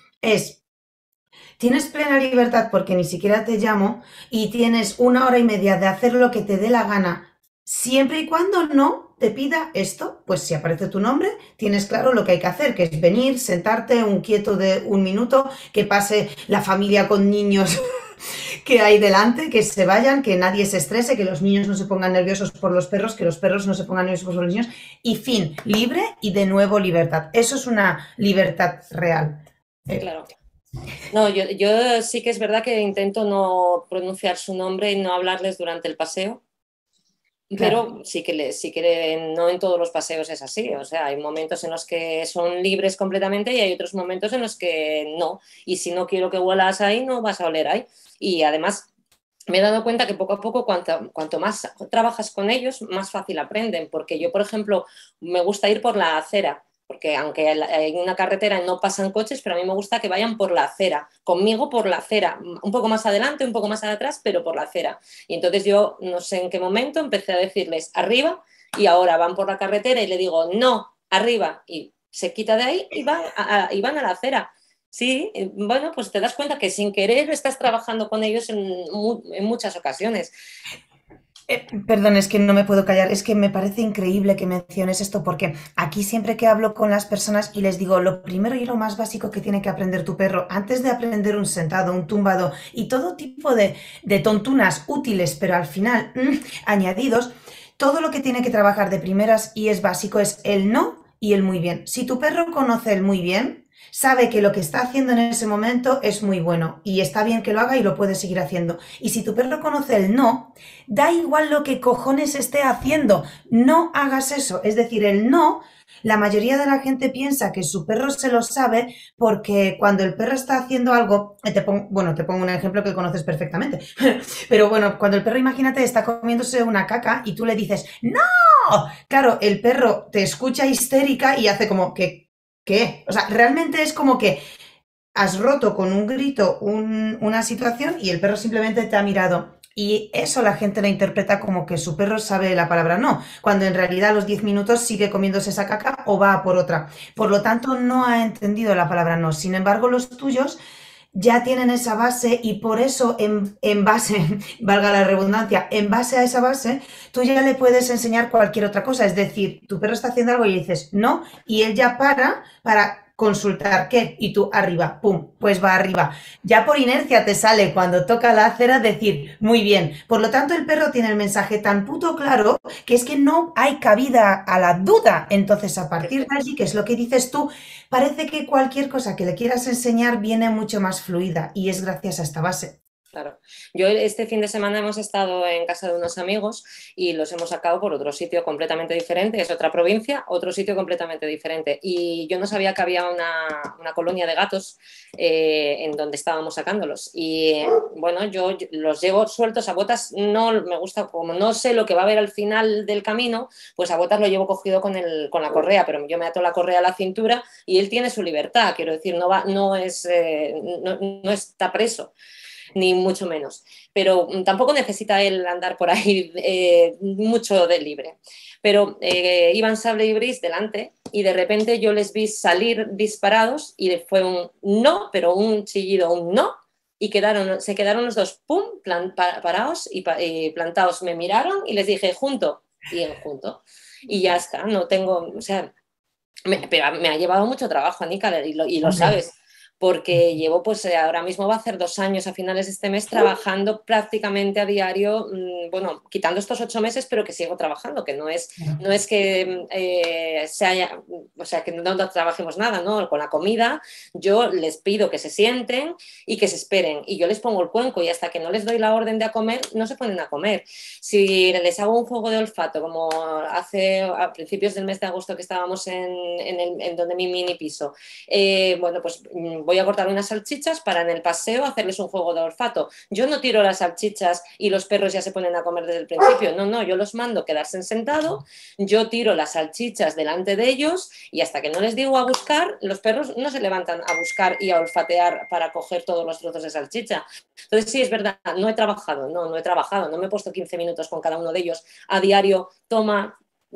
tienes plena libertad porque ni siquiera te llamo y tienes 1 hora y media de hacer lo que te dé la gana, siempre y cuando no te pida esto, pues si aparece tu nombre, tienes claro lo que hay que hacer, que es venir, sentarte, un quieto de 1 minuto, que pase la familia con niños que hay delante, que se vayan, que nadie se estrese, que los niños no se pongan nerviosos por los perros, que los perros no se pongan nerviosos por los niños, y fin, libre y de nuevo libertad. Eso es una libertad real. Claro. No, yo sí que es verdad que intento no pronunciar su nombre y no hablarles durante el paseo. Claro. Pero sí que no en todos los paseos es así. O sea, hay momentos en los que son libres completamente y hay otros momentos en los que no. Y si no quiero que huelas ahí, no vas a oler ahí. Y además me he dado cuenta que poco a poco, cuanto más trabajas con ellos, más fácil aprenden. Porque yo, por ejemplo, me gusta ir por la acera. Porque aunque en una carretera no pasan coches, pero a mí me gusta que vayan por la acera, conmigo por la acera, un poco más adelante, un poco más atrás, pero por la acera. Y entonces yo no sé en qué momento empecé a decirles arriba y ahora van por la carretera y le digo no, arriba y se quita de ahí y van a la acera. Sí, bueno, pues te das cuenta que sin querer estás trabajando con ellos en muchas ocasiones. Perdón, es que no me puedo callar. Es que me parece increíble que menciones esto porque aquí siempre que hablo con las personas y les digo lo primero y lo más básico que tiene que aprender tu perro, antes de aprender un sentado, un tumbado y todo tipo de tontunas útiles, pero al final añadidos, todo lo que tiene que trabajar de primeras y es básico es el no y el muy bien. Si tu perro conoce el muy bien, sabe que lo que está haciendo en ese momento es muy bueno y está bien que lo haga y lo puede seguir haciendo. Y si tu perro conoce el no, da igual lo que cojones esté haciendo, no hagas eso. Es decir, el no, la mayoría de la gente piensa que su perro se lo sabe porque cuando el perro está haciendo algo, bueno, te pongo un ejemplo que conoces perfectamente, pero bueno, cuando el perro, imagínate, está comiéndose una caca y tú le dices, ¡no! Claro, el perro te escucha histérica y hace como que, ¿qué? O sea, realmente es como que has roto con un grito una situación y el perro simplemente te ha mirado. Y eso la gente lo interpreta como que su perro sabe la palabra no, cuando en realidad a los 10 minutos sigue comiéndose esa caca o va a por otra. Por lo tanto, no ha entendido la palabra no. Sin embargo, los tuyos ya tienen esa base y por eso en base, valga la redundancia, en base a esa base, tú ya le puedes enseñar cualquier otra cosa. Es decir, tu perro está haciendo algo y le dices no y él ya para consultar qué y tú arriba, pum, pues va arriba. Ya por inercia te sale cuando toca la acera decir muy bien. Por lo tanto, el perro tiene el mensaje tan puto claro que es que no hay cabida a la duda. Entonces, a partir de allí, que es lo que dices tú, parece que cualquier cosa que le quieras enseñar viene mucho más fluida y es gracias a esta base. Claro. Yo este fin de semana hemos estado en casa de unos amigos y los hemos sacado por otro sitio completamente diferente, es otra provincia, otro sitio completamente diferente. Y yo no sabía que había una colonia de gatos en donde estábamos sacándolos. Y bueno, yo los llevo sueltos a Botas, no me gusta, como no sé lo que va a haber al final del camino, pues a Botas lo llevo cogido con la correa, pero yo me ato la correa a la cintura y él tiene su libertad, quiero decir, no está preso ni mucho menos. Pero tampoco necesita él andar por ahí mucho de libre. Pero iban Sable y Brice delante y de repente yo les vi salir disparados y fue un no, pero un chillido, un no, y se quedaron los dos, pum, parados y plantados. Me miraron y les dije junto, y en junto. Y ya está, no tengo, o sea, pero me ha llevado mucho trabajo, Anika, y lo Hombre, sabes, porque llevo, pues ahora mismo va a hacer 2 años a finales de este mes trabajando prácticamente a diario, bueno, quitando estos 8 meses, pero que sigo trabajando, que no es que o sea, que no trabajemos nada, ¿no? Con la comida, yo les pido que se sienten y que se esperen, y yo les pongo el cuenco y hasta que no les doy la orden de a comer, no se ponen a comer. Si les hago un juego de olfato, como hace a principios del mes de agosto que estábamos en donde mi mini piso, bueno, pues voy a cortar unas salchichas para en el paseo hacerles un juego de olfato. Yo no tiro las salchichas y los perros ya se ponen a comer desde el principio. No, no, yo los mando quedarse sentado, yo tiro las salchichas delante de ellos y hasta que no les digo a buscar, los perros no se levantan a buscar y a olfatear para coger todos los trozos de salchicha. Entonces, sí, es verdad, no he trabajado, no me he puesto 15 minutos con cada uno de ellos a diario, toma,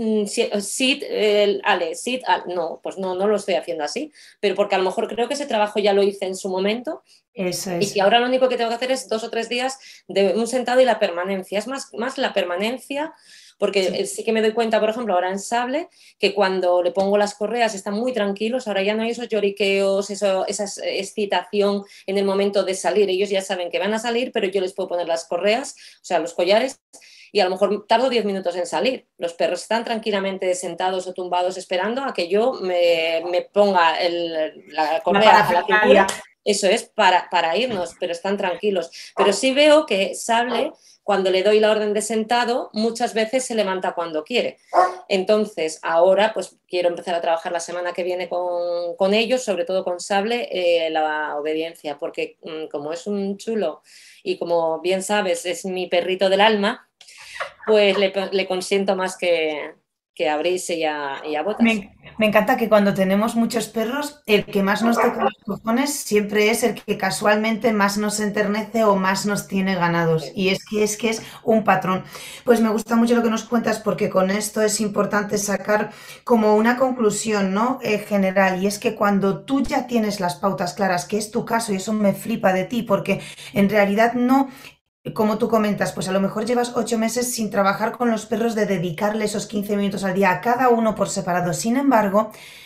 sit, Ale, sit, no, pues no lo estoy haciendo así, pero porque a lo mejor creo que ese trabajo ya lo hice en su momento eso y que es. ahora lo único que tengo que hacer es 2 o 3 días de un sentado y la permanencia, es más la permanencia, porque Sí. sí que me doy cuenta, por ejemplo, ahora en Sable, que cuando le pongo las correas están muy tranquilos, ahora ya no hay esos lloriqueos, esa excitación en el momento de salir, ellos ya saben que van a salir, pero yo les puedo poner las correas, o sea, los collares, y a lo mejor tardo 10 minutos en salir. Los perros están tranquilamente sentados o tumbados esperando a que yo me ponga la La correa a la parafernalia. cintura. Eso es para irnos, pero están tranquilos. Pero sí veo que Sable, cuando le doy la orden de sentado, muchas veces se levanta cuando quiere. Entonces, ahora pues quiero empezar a trabajar la semana que viene con ellos, sobre todo con Sable, la obediencia, porque como es un chulo y como bien sabes, es mi perrito del alma, pues le consiento más que a Brice y a Botas. Me encanta que cuando tenemos muchos perros, el que más nos toca los cojones siempre es el que casualmente más nos enternece o más nos tiene ganados. Y es que es un patrón. Pues me gusta mucho lo que nos cuentas porque con esto es importante sacar como una conclusión, ¿no? General. Y es que cuando tú ya tienes las pautas claras, que es tu caso, y eso me flipa de ti, porque en realidad no como tú comentas, pues a lo mejor llevas 8 meses sin trabajar con los perros de dedicarle esos 15 minutos al día a cada uno por separado. Sin embargo,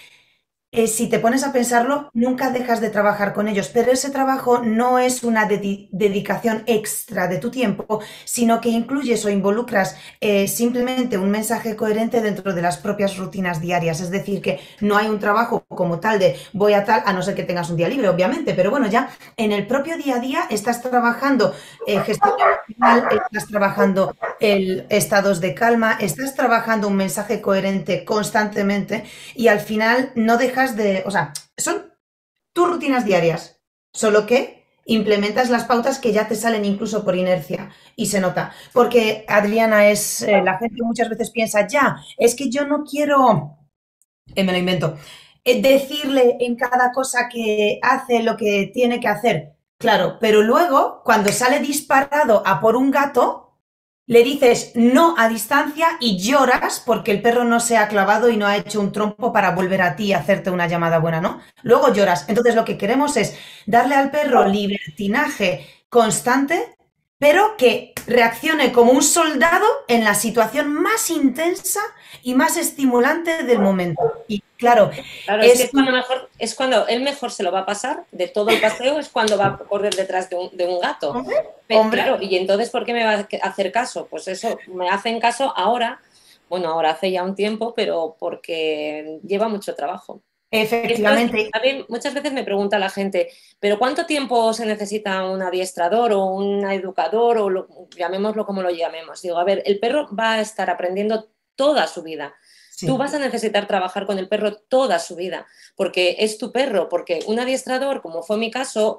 si te pones a pensarlo, nunca dejas de trabajar con ellos, pero ese trabajo no es una dedicación extra de tu tiempo, sino que incluyes o involucras simplemente un mensaje coherente dentro de las propias rutinas diarias. Es decir, que no hay un trabajo como tal de voy a tal, a no ser que tengas un día libre, obviamente, pero bueno, ya en el propio día a día estás trabajando gestión emocional, estás trabajando estados de calma, estás trabajando un mensaje coherente constantemente y al final no dejas de, o sea, son tus rutinas diarias, solo que implementas las pautas que ya te salen incluso por inercia y se nota. Porque Adriana es, la gente muchas veces piensa, ya, es que yo no quiero, me lo invento, decirle en cada cosa que hace lo que tiene que hacer. Claro, pero luego, cuando sale disparado a por un gato, le dices no a distancia y lloras porque el perro no se ha clavado y no ha hecho un trompo para volver a ti y hacerte una llamada buena, ¿no? Luego lloras. Entonces lo que queremos es darle al perro libertinaje constante, pero que reaccione como un soldado en la situación más intensa y más estimulante del momento. Y claro, Claro, es que es es cuando mejor, es cuando él mejor se lo va a pasar de todo el paseo, es cuando va a correr detrás de un gato. hombre, hombre, Claro, y entonces, ¿por qué me va a hacer caso? Pues eso, me hacen caso ahora, bueno, ahora hace ya un tiempo, pero porque lleva mucho trabajo. Y esto es, efectivamente. también muchas veces me pregunta la gente, ¿pero cuánto tiempo se necesita un adiestrador o un educador o llamémoslo como lo llamemos? Digo, a ver, el perro va a estar aprendiendo toda su vida. Tú Sí, vas a necesitar trabajar con el perro toda su vida, porque es tu perro, porque un adiestrador, como fue mi caso,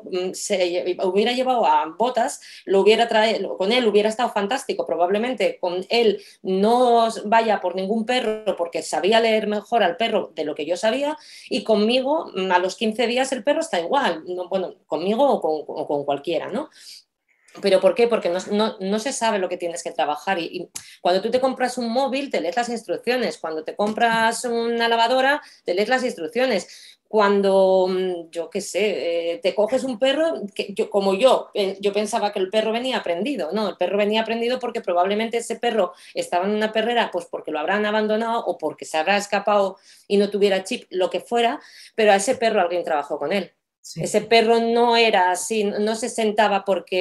se hubiera llevado a botas, lo hubiera traído, con él hubiera estado fantástico, probablemente con él no vaya por ningún perro porque sabía leer mejor al perro de lo que yo sabía, y conmigo a los 15 días el perro está igual, no, bueno, conmigo o con cualquiera, ¿no? ¿Pero por qué? Porque no se sabe lo que tienes que trabajar. Y cuando tú te compras un móvil, te lees las instrucciones. Cuando te compras una lavadora, te lees las instrucciones. Cuando, yo qué sé, te coges un perro, como yo pensaba que el perro venía aprendido. No, el perro venía aprendido porque probablemente ese perro estaba en una perrera, pues porque lo habrán abandonado o porque se habrá escapado y no tuviera chip, lo que fuera, pero a ese perro alguien trabajó con él. sí. Ese perro no era así, no se sentaba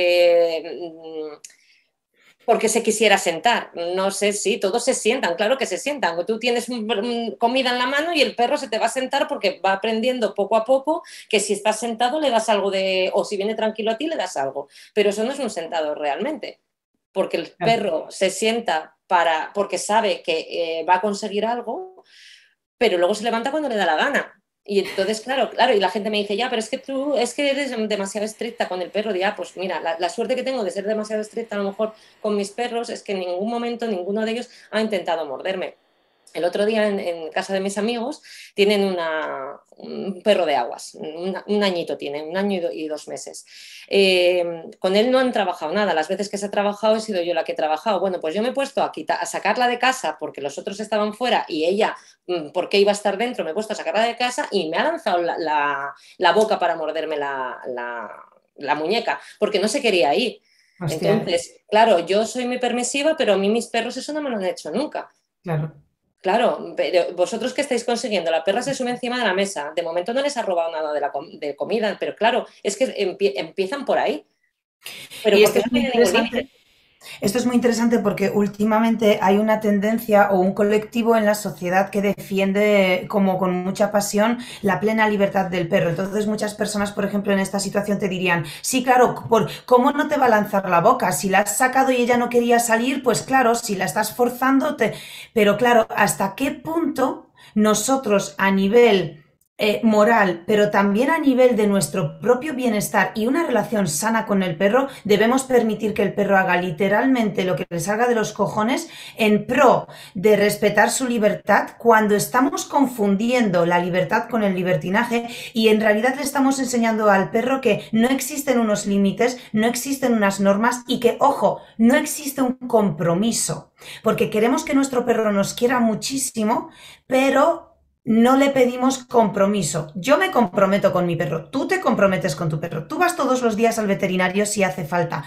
porque se quisiera sentar. No sé si todos se sientan, claro que se sientan. Tú tienes comida en la mano y el perro se te va a sentar porque va aprendiendo poco a poco que si estás sentado le das algo o si viene tranquilo a ti le das algo. Pero eso no es un sentado realmente, porque el Claro. perro se sienta porque sabe que va a conseguir algo, pero luego se levanta cuando le da la gana. Y entonces, claro, y la gente me dice, ya, pero es que tú, es que eres demasiado estricta con el perro. Ya, pues mira, la suerte que tengo de ser demasiado estricta a lo mejor con mis perros es que en ningún momento ninguno de ellos ha intentado morderme. El otro día en casa de mis amigos tienen un perro de aguas, un añito tiene, un año y 2 meses. Con él no han trabajado nada, las veces que se ha trabajado he sido yo la que he trabajado. Bueno, pues yo me he puesto a sacarla de casa porque los otros estaban fuera y ella, porque iba a estar dentro, me he puesto a sacarla de casa y me ha lanzado la boca para morderme la muñeca, porque no se quería ir. Hostia, Entonces, claro, yo soy muy permisiva, pero a mí mis perros eso no me lo han hecho nunca. claro. Claro, pero vosotros qué estáis consiguiendo, la perra se sube encima de la mesa, de momento no les ha robado nada de comida, pero claro, es que empiezan por ahí, pero Y porque esto no es muy tiene ningún interesante. límite. Esto es muy interesante porque últimamente hay una tendencia o un colectivo en la sociedad que defiende como con mucha pasión la plena libertad del perro. Entonces muchas personas, por ejemplo, en esta situación te dirían, sí, claro, ¿cómo no te va a lanzar la boca? Si la has sacado y ella no quería salir, pues claro, si la estás forzando, te... Pero claro, ¿hasta qué punto nosotros a nivel moral, pero también a nivel de nuestro propio bienestar y una relación sana con el perro, debemos permitir que el perro haga literalmente lo que le salga de los cojones en pro de respetar su libertad cuando estamos confundiendo la libertad con el libertinaje y en realidad le estamos enseñando al perro que no existen unos límites, no existen unas normas y que, ojo, no existe un compromiso, porque queremos que nuestro perro nos quiera muchísimo, pero no le pedimos compromiso. Yo me comprometo con mi perro, tú te comprometes con tu perro, tú vas todos los días al veterinario si hace falta.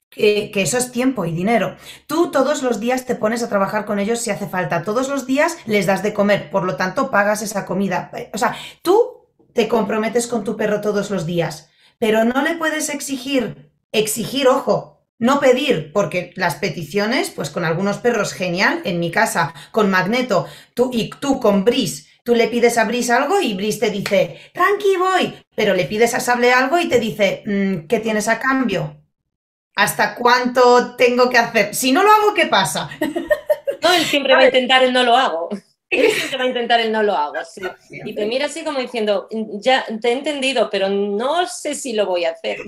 que eso es tiempo y dinero. Tú todos los días te pones a trabajar con ellos si hace falta. Todos los días les das de comer, por lo tanto pagas esa comida. O sea, tú te comprometes con tu perro todos los días, pero no le puedes exigir, ojo, no pedir, porque las peticiones, pues con algunos perros genial, en mi casa, con Magneto, tú con Brice. Tú le pides a Brice algo y Brice te dice, tranqui voy, pero le pides a Sable algo y te dice, ¿qué tienes a cambio? ¿Hasta cuánto tengo que hacer? Si no lo hago, ¿qué pasa? No, él siempre va a intentar el no lo hago. Él siempre va a intentar el no lo hago, sí. Y te mira así como diciendo, ya te he entendido, pero no sé si lo voy a hacer.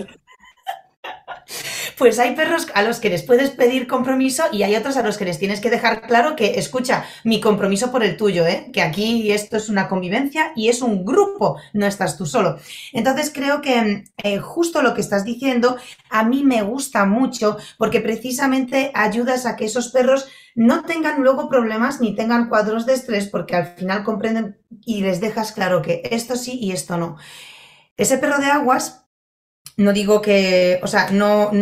Pues hay perros a los que les puedes pedir compromiso y hay otros a los que les tienes que dejar claro que, escucha, mi compromiso por el tuyo, que aquí esto es una convivencia y es un grupo, no estás tú solo. Entonces creo que justo lo que estás diciendo a mí me gusta mucho porque precisamente ayudas a que esos perros no tengan luego problemas ni tengan cuadros de estrés porque al final comprenden y les dejas claro que esto sí y esto no. Ese perro de aguas no digo que, o sea,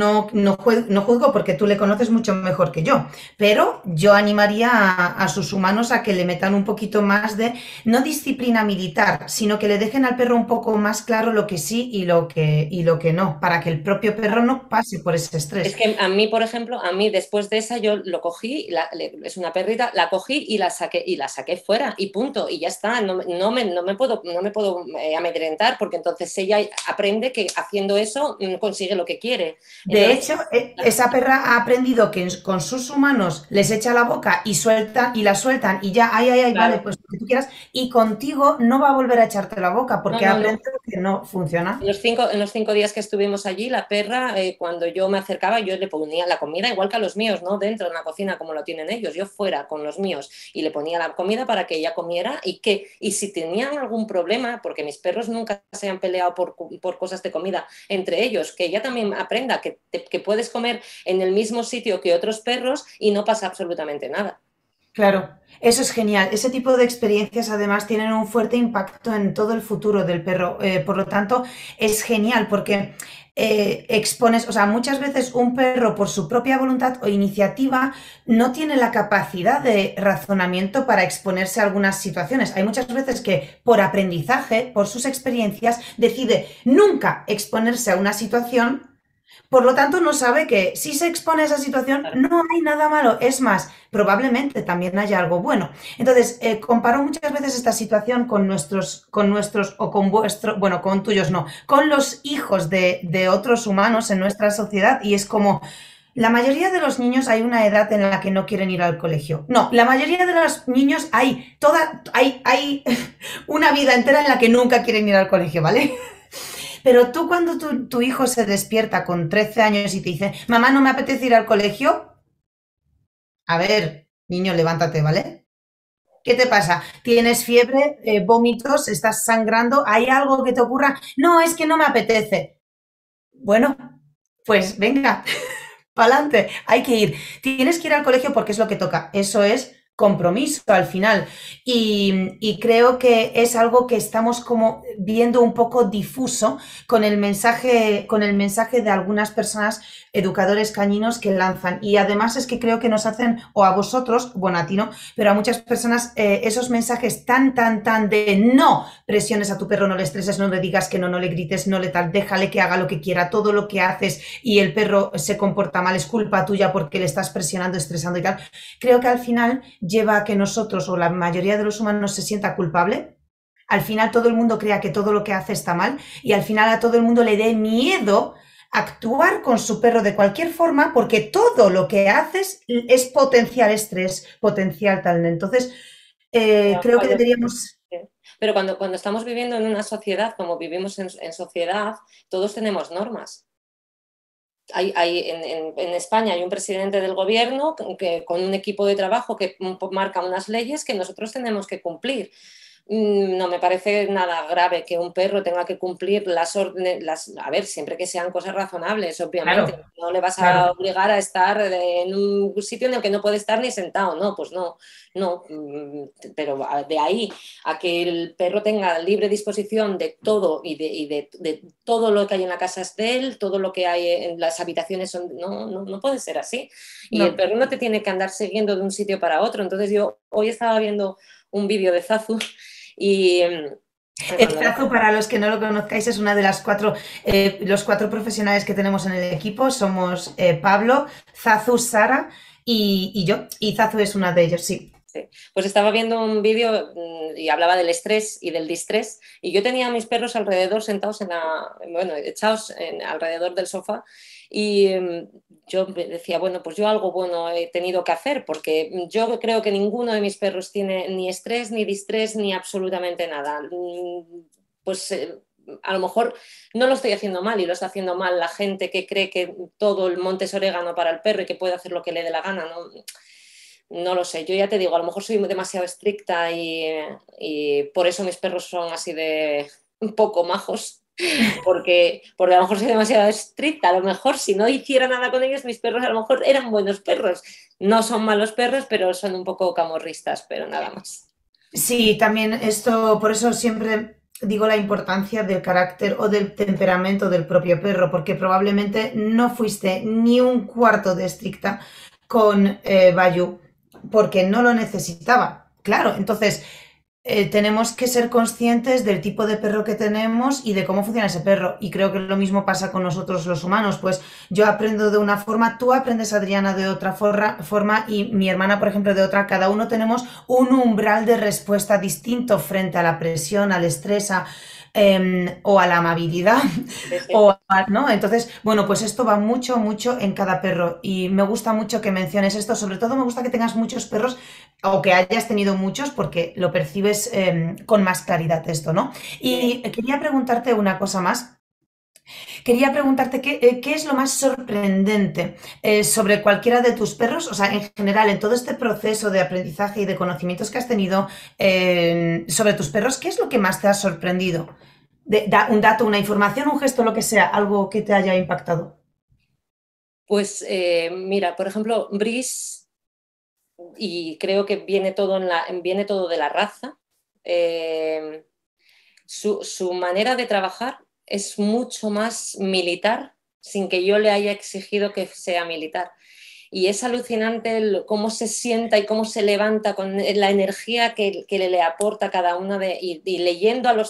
no juzgo porque tú le conoces mucho mejor que yo, pero yo animaría a sus humanos a que le metan un poquito más de, no disciplina militar, sino que le dejen al perro un poco más claro lo que sí y lo que no, para que el propio perro no pase por ese Es estrés. que a mí, por ejemplo, a mí después de esa yo lo cogí, es una perrita, la cogí y la saqué fuera y punto, y ya está, no me puedo amedrentar porque entonces ella aprende que haciendo eso consigue lo que quiere. De Entonces, hecho, esa perra ha aprendido que con sus humanos les echa la boca y sueltan y la sueltan y ya, ay, ay, ay, vale, claro, pues lo que tú quieras, y contigo no va a volver a echarte la boca no, porque ha no, no. aprendido que no funciona. En los 5 días que estuvimos allí, la perra, cuando yo me acercaba, yo le ponía la comida igual que a los míos, ¿no? Dentro en la cocina como lo tienen ellos, yo fuera con los míos y le ponía la comida para que ella comiera y si tenían algún problema, porque mis perros nunca se han peleado por cosas de comida entre ellos, que ella también aprenda que puedes comer en el mismo sitio que otros perros y no pasa absolutamente nada. Claro, eso es genial. Ese tipo de experiencias además tienen un fuerte impacto en todo el futuro del perro. Por lo tanto, es genial porque expones, o sea, muchas veces un perro por su propia voluntad o iniciativa no tiene la capacidad de razonamiento para exponerse a algunas situaciones. Hay muchas veces que por aprendizaje, por sus experiencias, decide nunca exponerse a una situación. Por lo tanto, no sabe que si se expone a esa situación no hay nada malo. Es más, probablemente también haya algo bueno. Entonces, comparo muchas veces esta situación con nuestros o con vuestros, bueno, con tuyos no, con los hijos de otros humanos en nuestra sociedad y es como, la mayoría de los niños hay una edad en la que no quieren ir al colegio. No, la mayoría de los niños hay una vida entera en la que nunca quieren ir al colegio, ¿vale? Pero tú cuando tu hijo se despierta con 13 años y te dice, mamá, no me apetece ir al colegio, a ver, niño, levántate, ¿vale? ¿Qué te pasa? ¿Tienes fiebre, vómitos, estás sangrando? ¿Hay algo que te ocurra? No, es que no me apetece. Bueno, pues venga, para adelante, hay que ir. Tienes que ir al colegio porque es lo que toca. Eso es compromiso al final. Y creo que es algo que estamos como viendo un poco difuso con el mensaje de algunas personas, educadores cañinos que lanzan. Y además es que creo que nos hacen, o a vosotros, bueno, a ti no, pero a muchas personas, esos mensajes tan de no presiones a tu perro, no le estreses, no le digas que no, no le grites, no le tal, déjale que haga lo que quiera, todo lo que haces y el perro se comporta mal es culpa tuya porque le estás presionando, estresando y tal. Creo que al final lleva a que nosotros o la mayoría de los humanos se sienta culpable. Al final todo el mundo crea que todo lo que hace está mal y al final a todo el mundo le dé miedo actuar con su perro de cualquier forma porque todo lo que haces es potencial estrés, potencial tal. Entonces, creo que deberíamos... Pero cuando estamos viviendo en una sociedad, como vivimos en sociedad, todos tenemos normas. En España hay un presidente del gobierno con un equipo de trabajo que marca unas leyes que nosotros tenemos que cumplir. No me parece nada grave que un perro tenga que cumplir las órdenes, a ver, siempre que sean cosas razonables, obviamente. Claro, No le vas a claro. obligar a estar en un sitio en el que no puede estar ni sentado, no, pues no, no. Pero de ahí a que el perro tenga libre disposición de todo de todo lo que hay en la casa es de él, todo lo que hay en las habitaciones son, no puede ser así. Y el No. perro no te tiene que andar siguiendo de un sitio para otro. Entonces yo hoy estaba viendo un vídeo de Zazu y El cuando Zazu, para los que no lo conozcáis, es una de las los 4 profesionales que tenemos en el equipo. Somos Pablo, Zazu, Sara y yo. Y Zazu es una de ellos, sí. sí. Pues estaba viendo un vídeo y hablaba del estrés y del distrés y yo tenía a mis perros alrededor sentados bueno, echados alrededor del sofá y yo decía, bueno, pues yo algo bueno he tenido que hacer porque yo creo que ninguno de mis perros tiene ni estrés, ni distrés, ni absolutamente nada. Pues a lo mejor no lo estoy haciendo mal y lo está haciendo mal la gente que cree que todo el monte es orégano para el perro y que puede hacer lo que le dé la gana, ¿no? No lo sé, yo ya te digo, a lo mejor soy demasiado estricta y por eso mis perros son así de un poco majos, porque a lo mejor soy demasiado estricta, a lo mejor si no hiciera nada con ellos, mis perros a lo mejor eran buenos perros. No son malos perros, pero son un poco camorristas, pero nada más. Sí, también esto, por eso siempre digo la importancia del carácter o del temperamento del propio perro, porque probablemente no fuiste ni un cuarto de estricta con Bayu, porque no lo necesitaba. Claro, entonces tenemos que ser conscientes del tipo de perro que tenemos y de cómo funciona ese perro. Y creo que lo mismo pasa con nosotros los humanos. Pues yo aprendo de una forma, tú aprendes, Adriana, de otra forma y mi hermana, por ejemplo, de otra. Cada uno tenemos un umbral de respuesta distinto frente a la presión, al estrés, o a la amabilidad. Sí, sí. ¿No? Entonces, bueno, pues esto va mucho, mucho en cada perro. Y me gusta mucho que menciones esto. Sobre todo me gusta que tengas muchos perros o que hayas tenido muchos porque lo percibes con más claridad esto, ¿no? Y quería preguntarte una cosa más. Quería preguntarte qué es lo más sorprendente sobre cualquiera de tus perros, o sea, en general, en todo este proceso de aprendizaje y de conocimientos que has tenido sobre tus perros, ¿qué es lo que más te ha sorprendido? Un dato, una información, un gesto, lo que sea, algo que te haya impactado. Pues mira, por ejemplo, Brice, y creo que viene todo de la raza. eh, su manera de trabajar es mucho más militar, sin que yo le haya exigido que sea militar. Y es alucinante cómo se sienta y cómo se levanta con la energía que le aporta cada una y leyendo a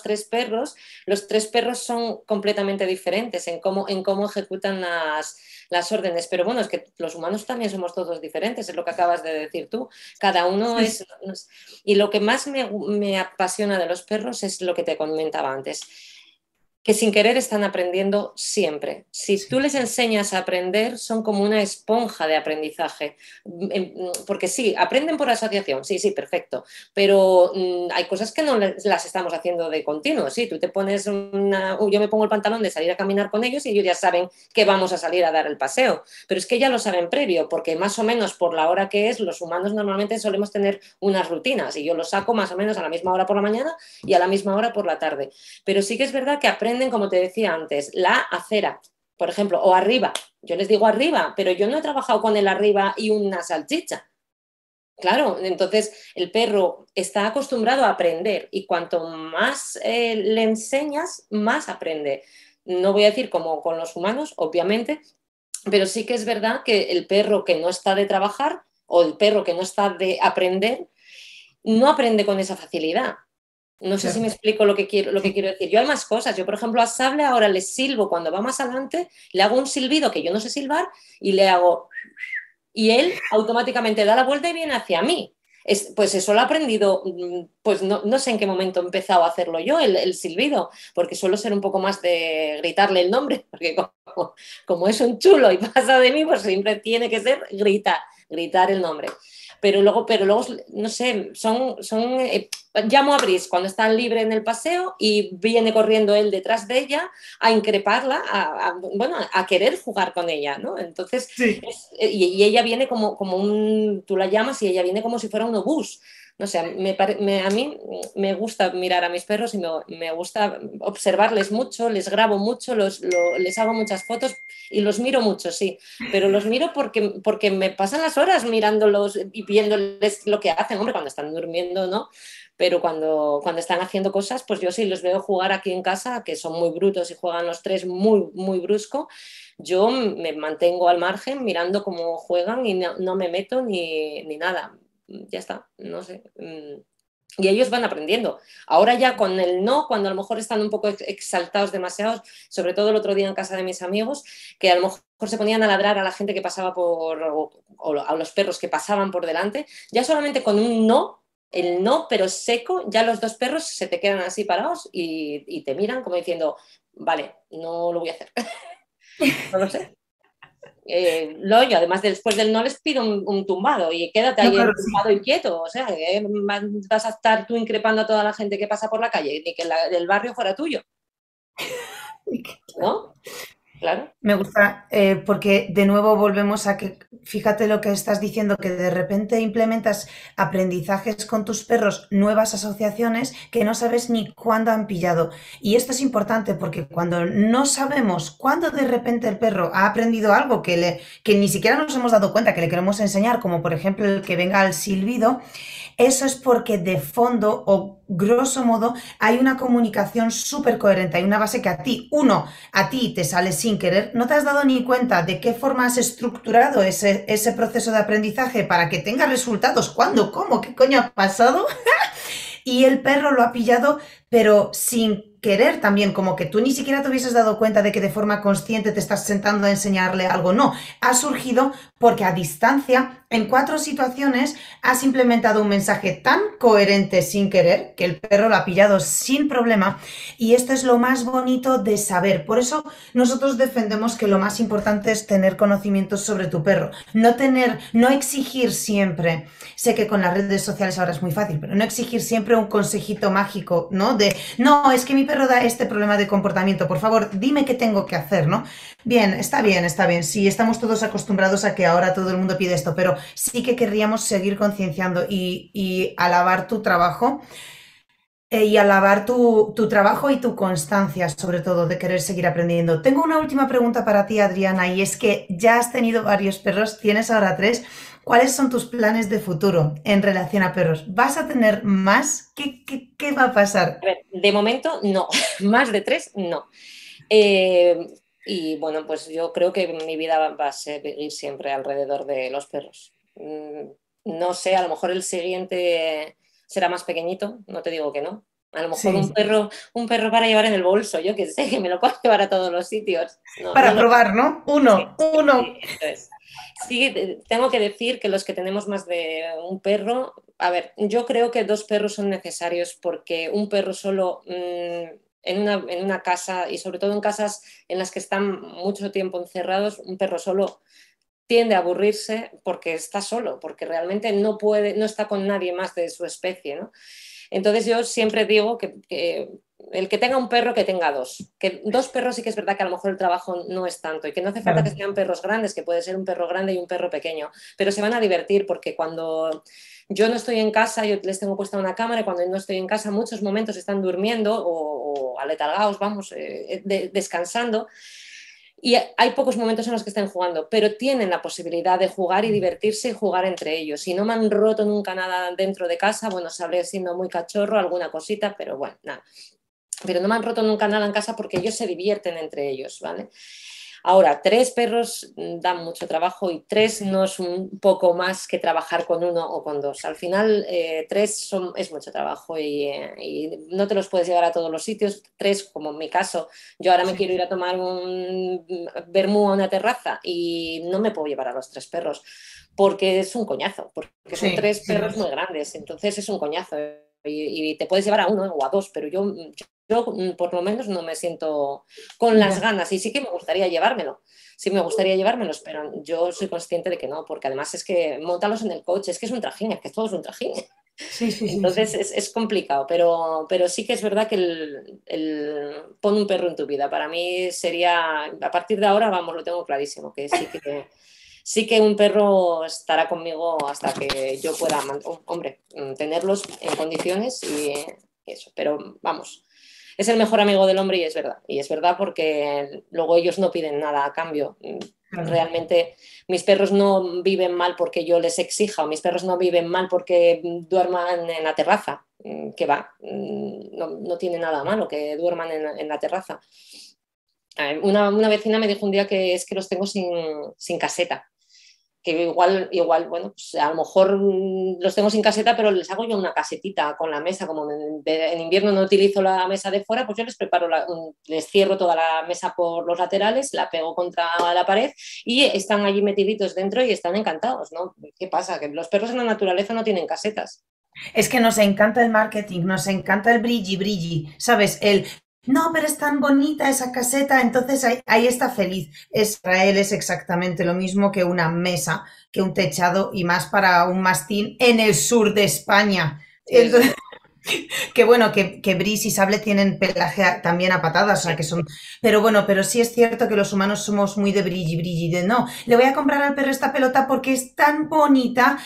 los tres perros son completamente diferentes en cómo ejecutan las órdenes. Pero bueno, es que los humanos también somos todos diferentes, es lo que acabas de decir tú. Cada uno Sí, es... Y lo que más me apasiona de los perros es lo que te comentaba antes, que sin querer están aprendiendo siempre. Si tú sí. les enseñas a aprender, son como una esponja de aprendizaje. Porque sí, aprenden por asociación, sí, sí, perfecto, pero hay cosas que no las estamos haciendo de continuo. Sí, tú te pones yo me pongo el pantalón de salir a caminar con ellos y ellos ya saben que vamos a salir a dar el paseo, pero es que ya lo saben previo, porque más o menos por la hora que es, los humanos normalmente solemos tener unas rutinas y yo los saco más o menos a la misma hora por la mañana y a la misma hora por la tarde. Pero sí que es verdad que aprenden, como te decía antes, la acera, por ejemplo, o arriba. Yo les digo arriba, pero yo no he trabajado con el arriba y una salchicha. Claro, entonces el perro está acostumbrado a aprender y cuanto más le enseñas, más aprende. No voy a decir como con los humanos, obviamente, pero sí que es verdad que el perro que no está de trabajar o el perro que no está de aprender, no aprende con esa facilidad. No sé si Claro. me explico lo que quiero decir. Yo hay más cosas. Yo, por ejemplo, a Sable ahora le silbo cuando va más adelante, le hago un silbido que yo no sé silbar y le hago... Y él automáticamente da la vuelta y viene hacia mí. Pues eso lo he aprendido, pues no sé en qué momento he empezado a hacerlo yo, el silbido, porque suelo ser un poco más de gritarle el nombre, porque como es un chulo y pasa de mí, pues siempre tiene que ser gritar el nombre. Pero luego no sé, llamo a Brice cuando está libre en el paseo y viene corriendo él detrás de ella a increparla, bueno, a querer jugar con ella, ¿no? Entonces, Sí. y ella viene como tú la llamas y ella viene como si fuera un obús. no sé, a mí me gusta mirar a mis perros y me gusta observarles mucho, les grabo mucho, les hago muchas fotos y los miro mucho, sí, pero los miro porque me pasan las horas mirándolos y viéndoles lo que hacen, hombre, cuando están durmiendo, ¿no? Pero cuando están haciendo cosas, pues yo sí los veo jugar aquí en casa, que son muy brutos y juegan los tres muy, muy brusco. Yo me mantengo al margen mirando cómo juegan y no me meto ni nada. Ya está, no sé. Y ellos van aprendiendo. Ahora ya con el no, cuando a lo mejor están un poco exaltados demasiados, sobre todo el otro día en casa de mis amigos, que a lo mejor se ponían a ladrar a la gente que pasaba o a los perros que pasaban por delante, ya solamente con un no, el no, pero seco, ya los dos perros se te quedan así parados y te miran como diciendo, vale, no lo voy a hacer. No lo sé. Yo además después del no les pido un tumbado y quédate No, ahí claro, sí. tumbado y quieto, o sea, vas a estar tú increpando a toda la gente que pasa por la calle, ni que el barrio fuera tuyo, ¿no? Claro. Me gusta porque de nuevo volvemos a que, fíjate lo que estás diciendo, que de repente implementas aprendizajes con tus perros, nuevas asociaciones que no sabes ni cuándo han pillado. Y esto es importante porque cuando no sabemos cuándo de repente el perro ha aprendido algo que ni siquiera nos hemos dado cuenta que le queremos enseñar, como por ejemplo el que venga al silbido, eso es porque de fondo o grosso modo hay una comunicación súper coherente, hay una base que a ti te sale sin querer, no te has dado ni cuenta de qué forma has estructurado ese proceso de aprendizaje para que tenga resultados, cuándo, cómo, qué coño ha pasado y el perro lo ha pillado, pero sin querer también, como que tú ni siquiera te hubieses dado cuenta de que de forma consciente te estás sentando a enseñarle algo. No, ha surgido porque a distancia, en 4 situaciones, has implementado un mensaje tan coherente sin querer que el perro lo ha pillado sin problema. Y esto es lo más bonito de saber. Por eso nosotros defendemos que lo más importante es tener conocimientos sobre tu perro. No exigir siempre. Sé que con las redes sociales ahora es muy fácil, pero no exigir siempre un consejito mágico, ¿no? No, es que mi perro da este problema de comportamiento, por favor, dime qué tengo que hacer, ¿no? Bien, está bien, está bien. Sí, estamos todos acostumbrados a que ahora todo el mundo pide esto, pero sí que querríamos seguir concienciando y alabar tu trabajo. Y alabar tu trabajo y tu constancia, sobre todo, de querer seguir aprendiendo. Tengo una última pregunta para ti, Adriana, y es que ya has tenido varios perros, tienes ahora 3. ¿Cuáles son tus planes de futuro en relación a perros? ¿Vas a tener más? ¿Qué va a pasar? A ver, de momento no, más de 3 no. Eh, y bueno, pues yo creo que mi vida va a seguir siempre alrededor de los perros. No sé, a lo mejor el siguiente será más pequeñito, no te digo que no. A lo mejor Sí, un perro para llevar en el bolso, yo que sé, que me lo puedo llevar a todos los sitios. No, no para lo probar, ¿no? Sí, Uno, sí, uno. eso es. Sí, tengo que decir que los que tenemos más de un perro, a ver, yo creo que 2 perros son necesarios porque un perro solo en una casa y sobre todo en casas en las que están mucho tiempo encerrados, un perro solo tiende a aburrirse porque está solo, porque realmente no puede, no está con nadie más de su especie, ¿no? Entonces yo siempre digo que el que tenga un perro, que tenga 2. Que 2 perros sí que es verdad que a lo mejor el trabajo no es tanto y que no hace falta que Claro. sean perros grandes, que puede ser un perro grande y un perro pequeño, pero se van a divertir porque cuando yo no estoy en casa, yo les tengo puesta una cámara y cuando no estoy en casa muchos momentos están durmiendo o aletargados, vamos, descansando y hay pocos momentos en los que estén jugando, pero tienen la posibilidad de jugar y divertirse y jugar entre ellos. Si no me han roto nunca nada dentro de casa, bueno, sabré siendo muy cachorro, alguna cosita, pero bueno, nada. Pero no me han roto nunca nada en casa porque ellos se divierten entre ellos, ¿vale? Ahora, 3 perros dan mucho trabajo y 3 no es un poco más que trabajar con 1 o con 2. Al final, 3 es mucho trabajo y no te los puedes llevar a todos los sitios. 3, como en mi caso, yo ahora me Sí, quiero ir a tomar un vermú a una terraza y no me puedo llevar a los 3 perros porque es un coñazo, porque son sí, 3 perros muy grandes, entonces es un coñazo. Y te puedes llevar a 1 o a 2, pero yo por lo menos no me siento con las ya. ganas y sí que me gustaría llevármelo. Sí me gustaría llevármelos, pero yo soy consciente de que no, porque además es que montarlos en el coche, es que es un trajín, es que todo es un trajín. Sí, sí, sí, Entonces sí. es complicado, pero sí que es verdad que pon un perro en tu vida. Para mí sería, a partir de ahora, vamos, lo tengo clarísimo, que sí sí que un perro estará conmigo hasta que yo pueda, hombre, tenerlos en condiciones y eso, pero vamos. Es el mejor amigo del hombre y es verdad porque luego ellos no piden nada a cambio. Claro. Realmente mis perros no viven mal porque yo les exija, o mis perros no viven mal porque duerman en la terraza, que va, no tiene nada malo que duerman en la terraza. Una vecina me dijo un día que es que los tengo sin caseta, que igual, bueno, pues a lo mejor los tengo sin caseta, pero les hago yo una casetita con la mesa, como en invierno no utilizo la mesa de fuera, pues yo les preparo, les cierro toda la mesa por los laterales, la pego contra la pared y están allí metiditos dentro y están encantados, ¿no? ¿Qué pasa? Que los perros en la naturaleza no tienen casetas. Es que nos encanta el marketing, nos encanta el brilli brilli, ¿sabes? No, pero es tan bonita esa caseta, entonces ahí está feliz. Para él es exactamente lo mismo que una mesa, que un techado y más para un mastín en el sur de España. Sí, sí. Entonces, que bueno, que Brice y Sable tienen pelaje también a patadas, o sea que son. Pero bueno, pero sí es cierto que los humanos somos muy de brilli brilli, de no, le voy a comprar al perro esta pelota porque es tan bonita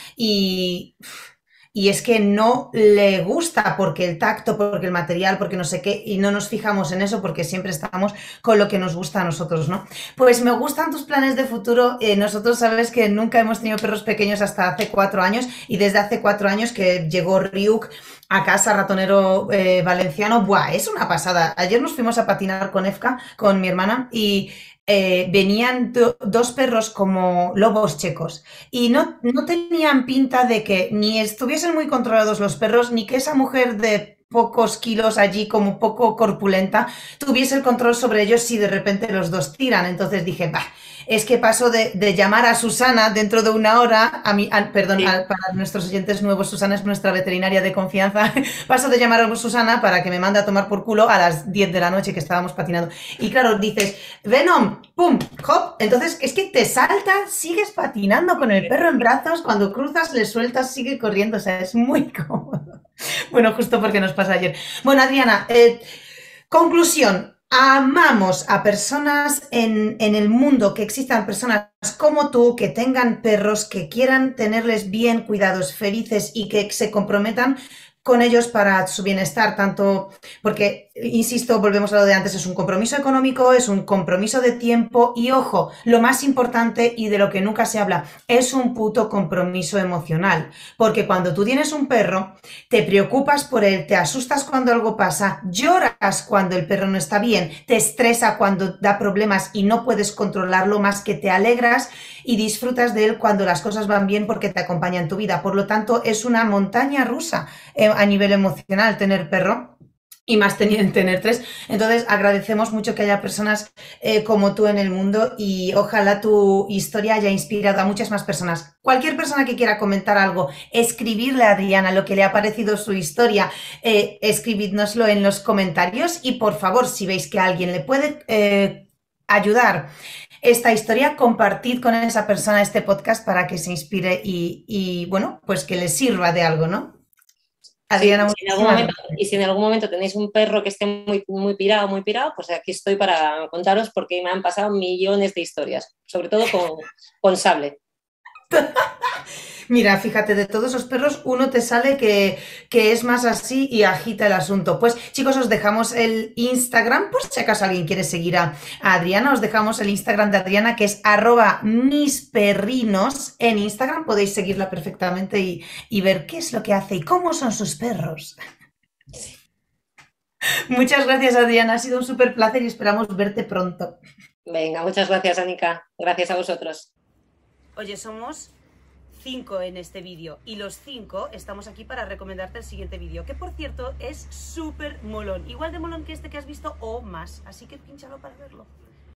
y es que no le gusta porque el tacto, porque el material, porque no sé qué, y no nos fijamos en eso porque siempre estamos con lo que nos gusta a nosotros, ¿no? Pues me gustan tus planes de futuro. Nosotros sabes que nunca hemos tenido perros pequeños hasta hace 4 años y desde hace 4 años que llegó Ryuk a casa, ratonero valenciano, ¡buah! Es una pasada. Ayer nos fuimos a patinar con Efka, con mi hermana, y venían dos perros como lobos checos y no tenían pinta de que ni estuviesen muy controlados los perros, ni que esa mujer de pocos kilos allí, como poco corpulenta, tuviese el control sobre ellos si de repente los dos tiran. Entonces dije, bah, es que paso de llamar a Susana dentro de una hora, perdón, Sí. para nuestros oyentes nuevos, Susana es nuestra veterinaria de confianza, paso de llamar a Susana para que me mande a tomar por culo a las 10 de la noche que estábamos patinando. Y claro, dices, Venom, pum, hop, entonces es que te saltas, sigues patinando con el perro en brazos, cuando cruzas le sueltas, sigue corriendo, o sea, es muy cómodo. Bueno, justo porque nos pasa ayer. Bueno, Adriana, conclusión. Amamos a personas en el mundo, que existan personas como tú, que tengan perros, que quieran tenerles bien cuidados, felices y que se comprometan con ellos para su bienestar, tanto porque, insisto, volvemos a lo de antes, es un compromiso económico, es un compromiso de tiempo y, ojo, lo más importante y de lo que nunca se habla, es un puto compromiso emocional, porque cuando tú tienes un perro, te preocupas por él, te asustas cuando algo pasa, lloras cuando el perro no está bien, te estresa cuando da problemas y no puedes controlarlo, más que te alegras y disfrutas de él cuando las cosas van bien porque te acompaña en tu vida. Por lo tanto, es una montaña rusa a nivel emocional tener perro. Y más tener tres. Entonces agradecemos mucho que haya personas como tú en el mundo y ojalá tu historia haya inspirado a muchas más personas. Cualquier persona que quiera comentar algo, escribirle a Adriana lo que le ha parecido su historia, escribidnoslo en los comentarios y por favor, si veis que a alguien le puede ayudar esta historia, compartid con esa persona este podcast para que se inspire y bueno, pues que le sirva de algo, ¿no? Sí, Adriana, muchísimas gracias. y si en algún momento tenéis un perro que esté muy pirado, pues aquí estoy para contaros porque me han pasado millones de historias, sobre todo con Sable. Mira, fíjate, de todos los perros, uno te sale que es más así y agita el asunto. Pues chicos, os dejamos el Instagram, por si acaso alguien quiere seguir a Adriana, os dejamos el Instagram de Adriana, que es @misperrinos. En Instagram podéis seguirla perfectamente y ver qué es lo que hace y cómo son sus perros. Muchas gracias, Adriana, ha sido un súper placer y esperamos verte pronto. Venga, muchas gracias, Anika. Gracias a vosotros. Oye, somos 5 en este vídeo y los 5 estamos aquí para recomendarte el siguiente vídeo, que por cierto es súper molón, igual de molón que este que has visto o más, así que pínchalo para verlo.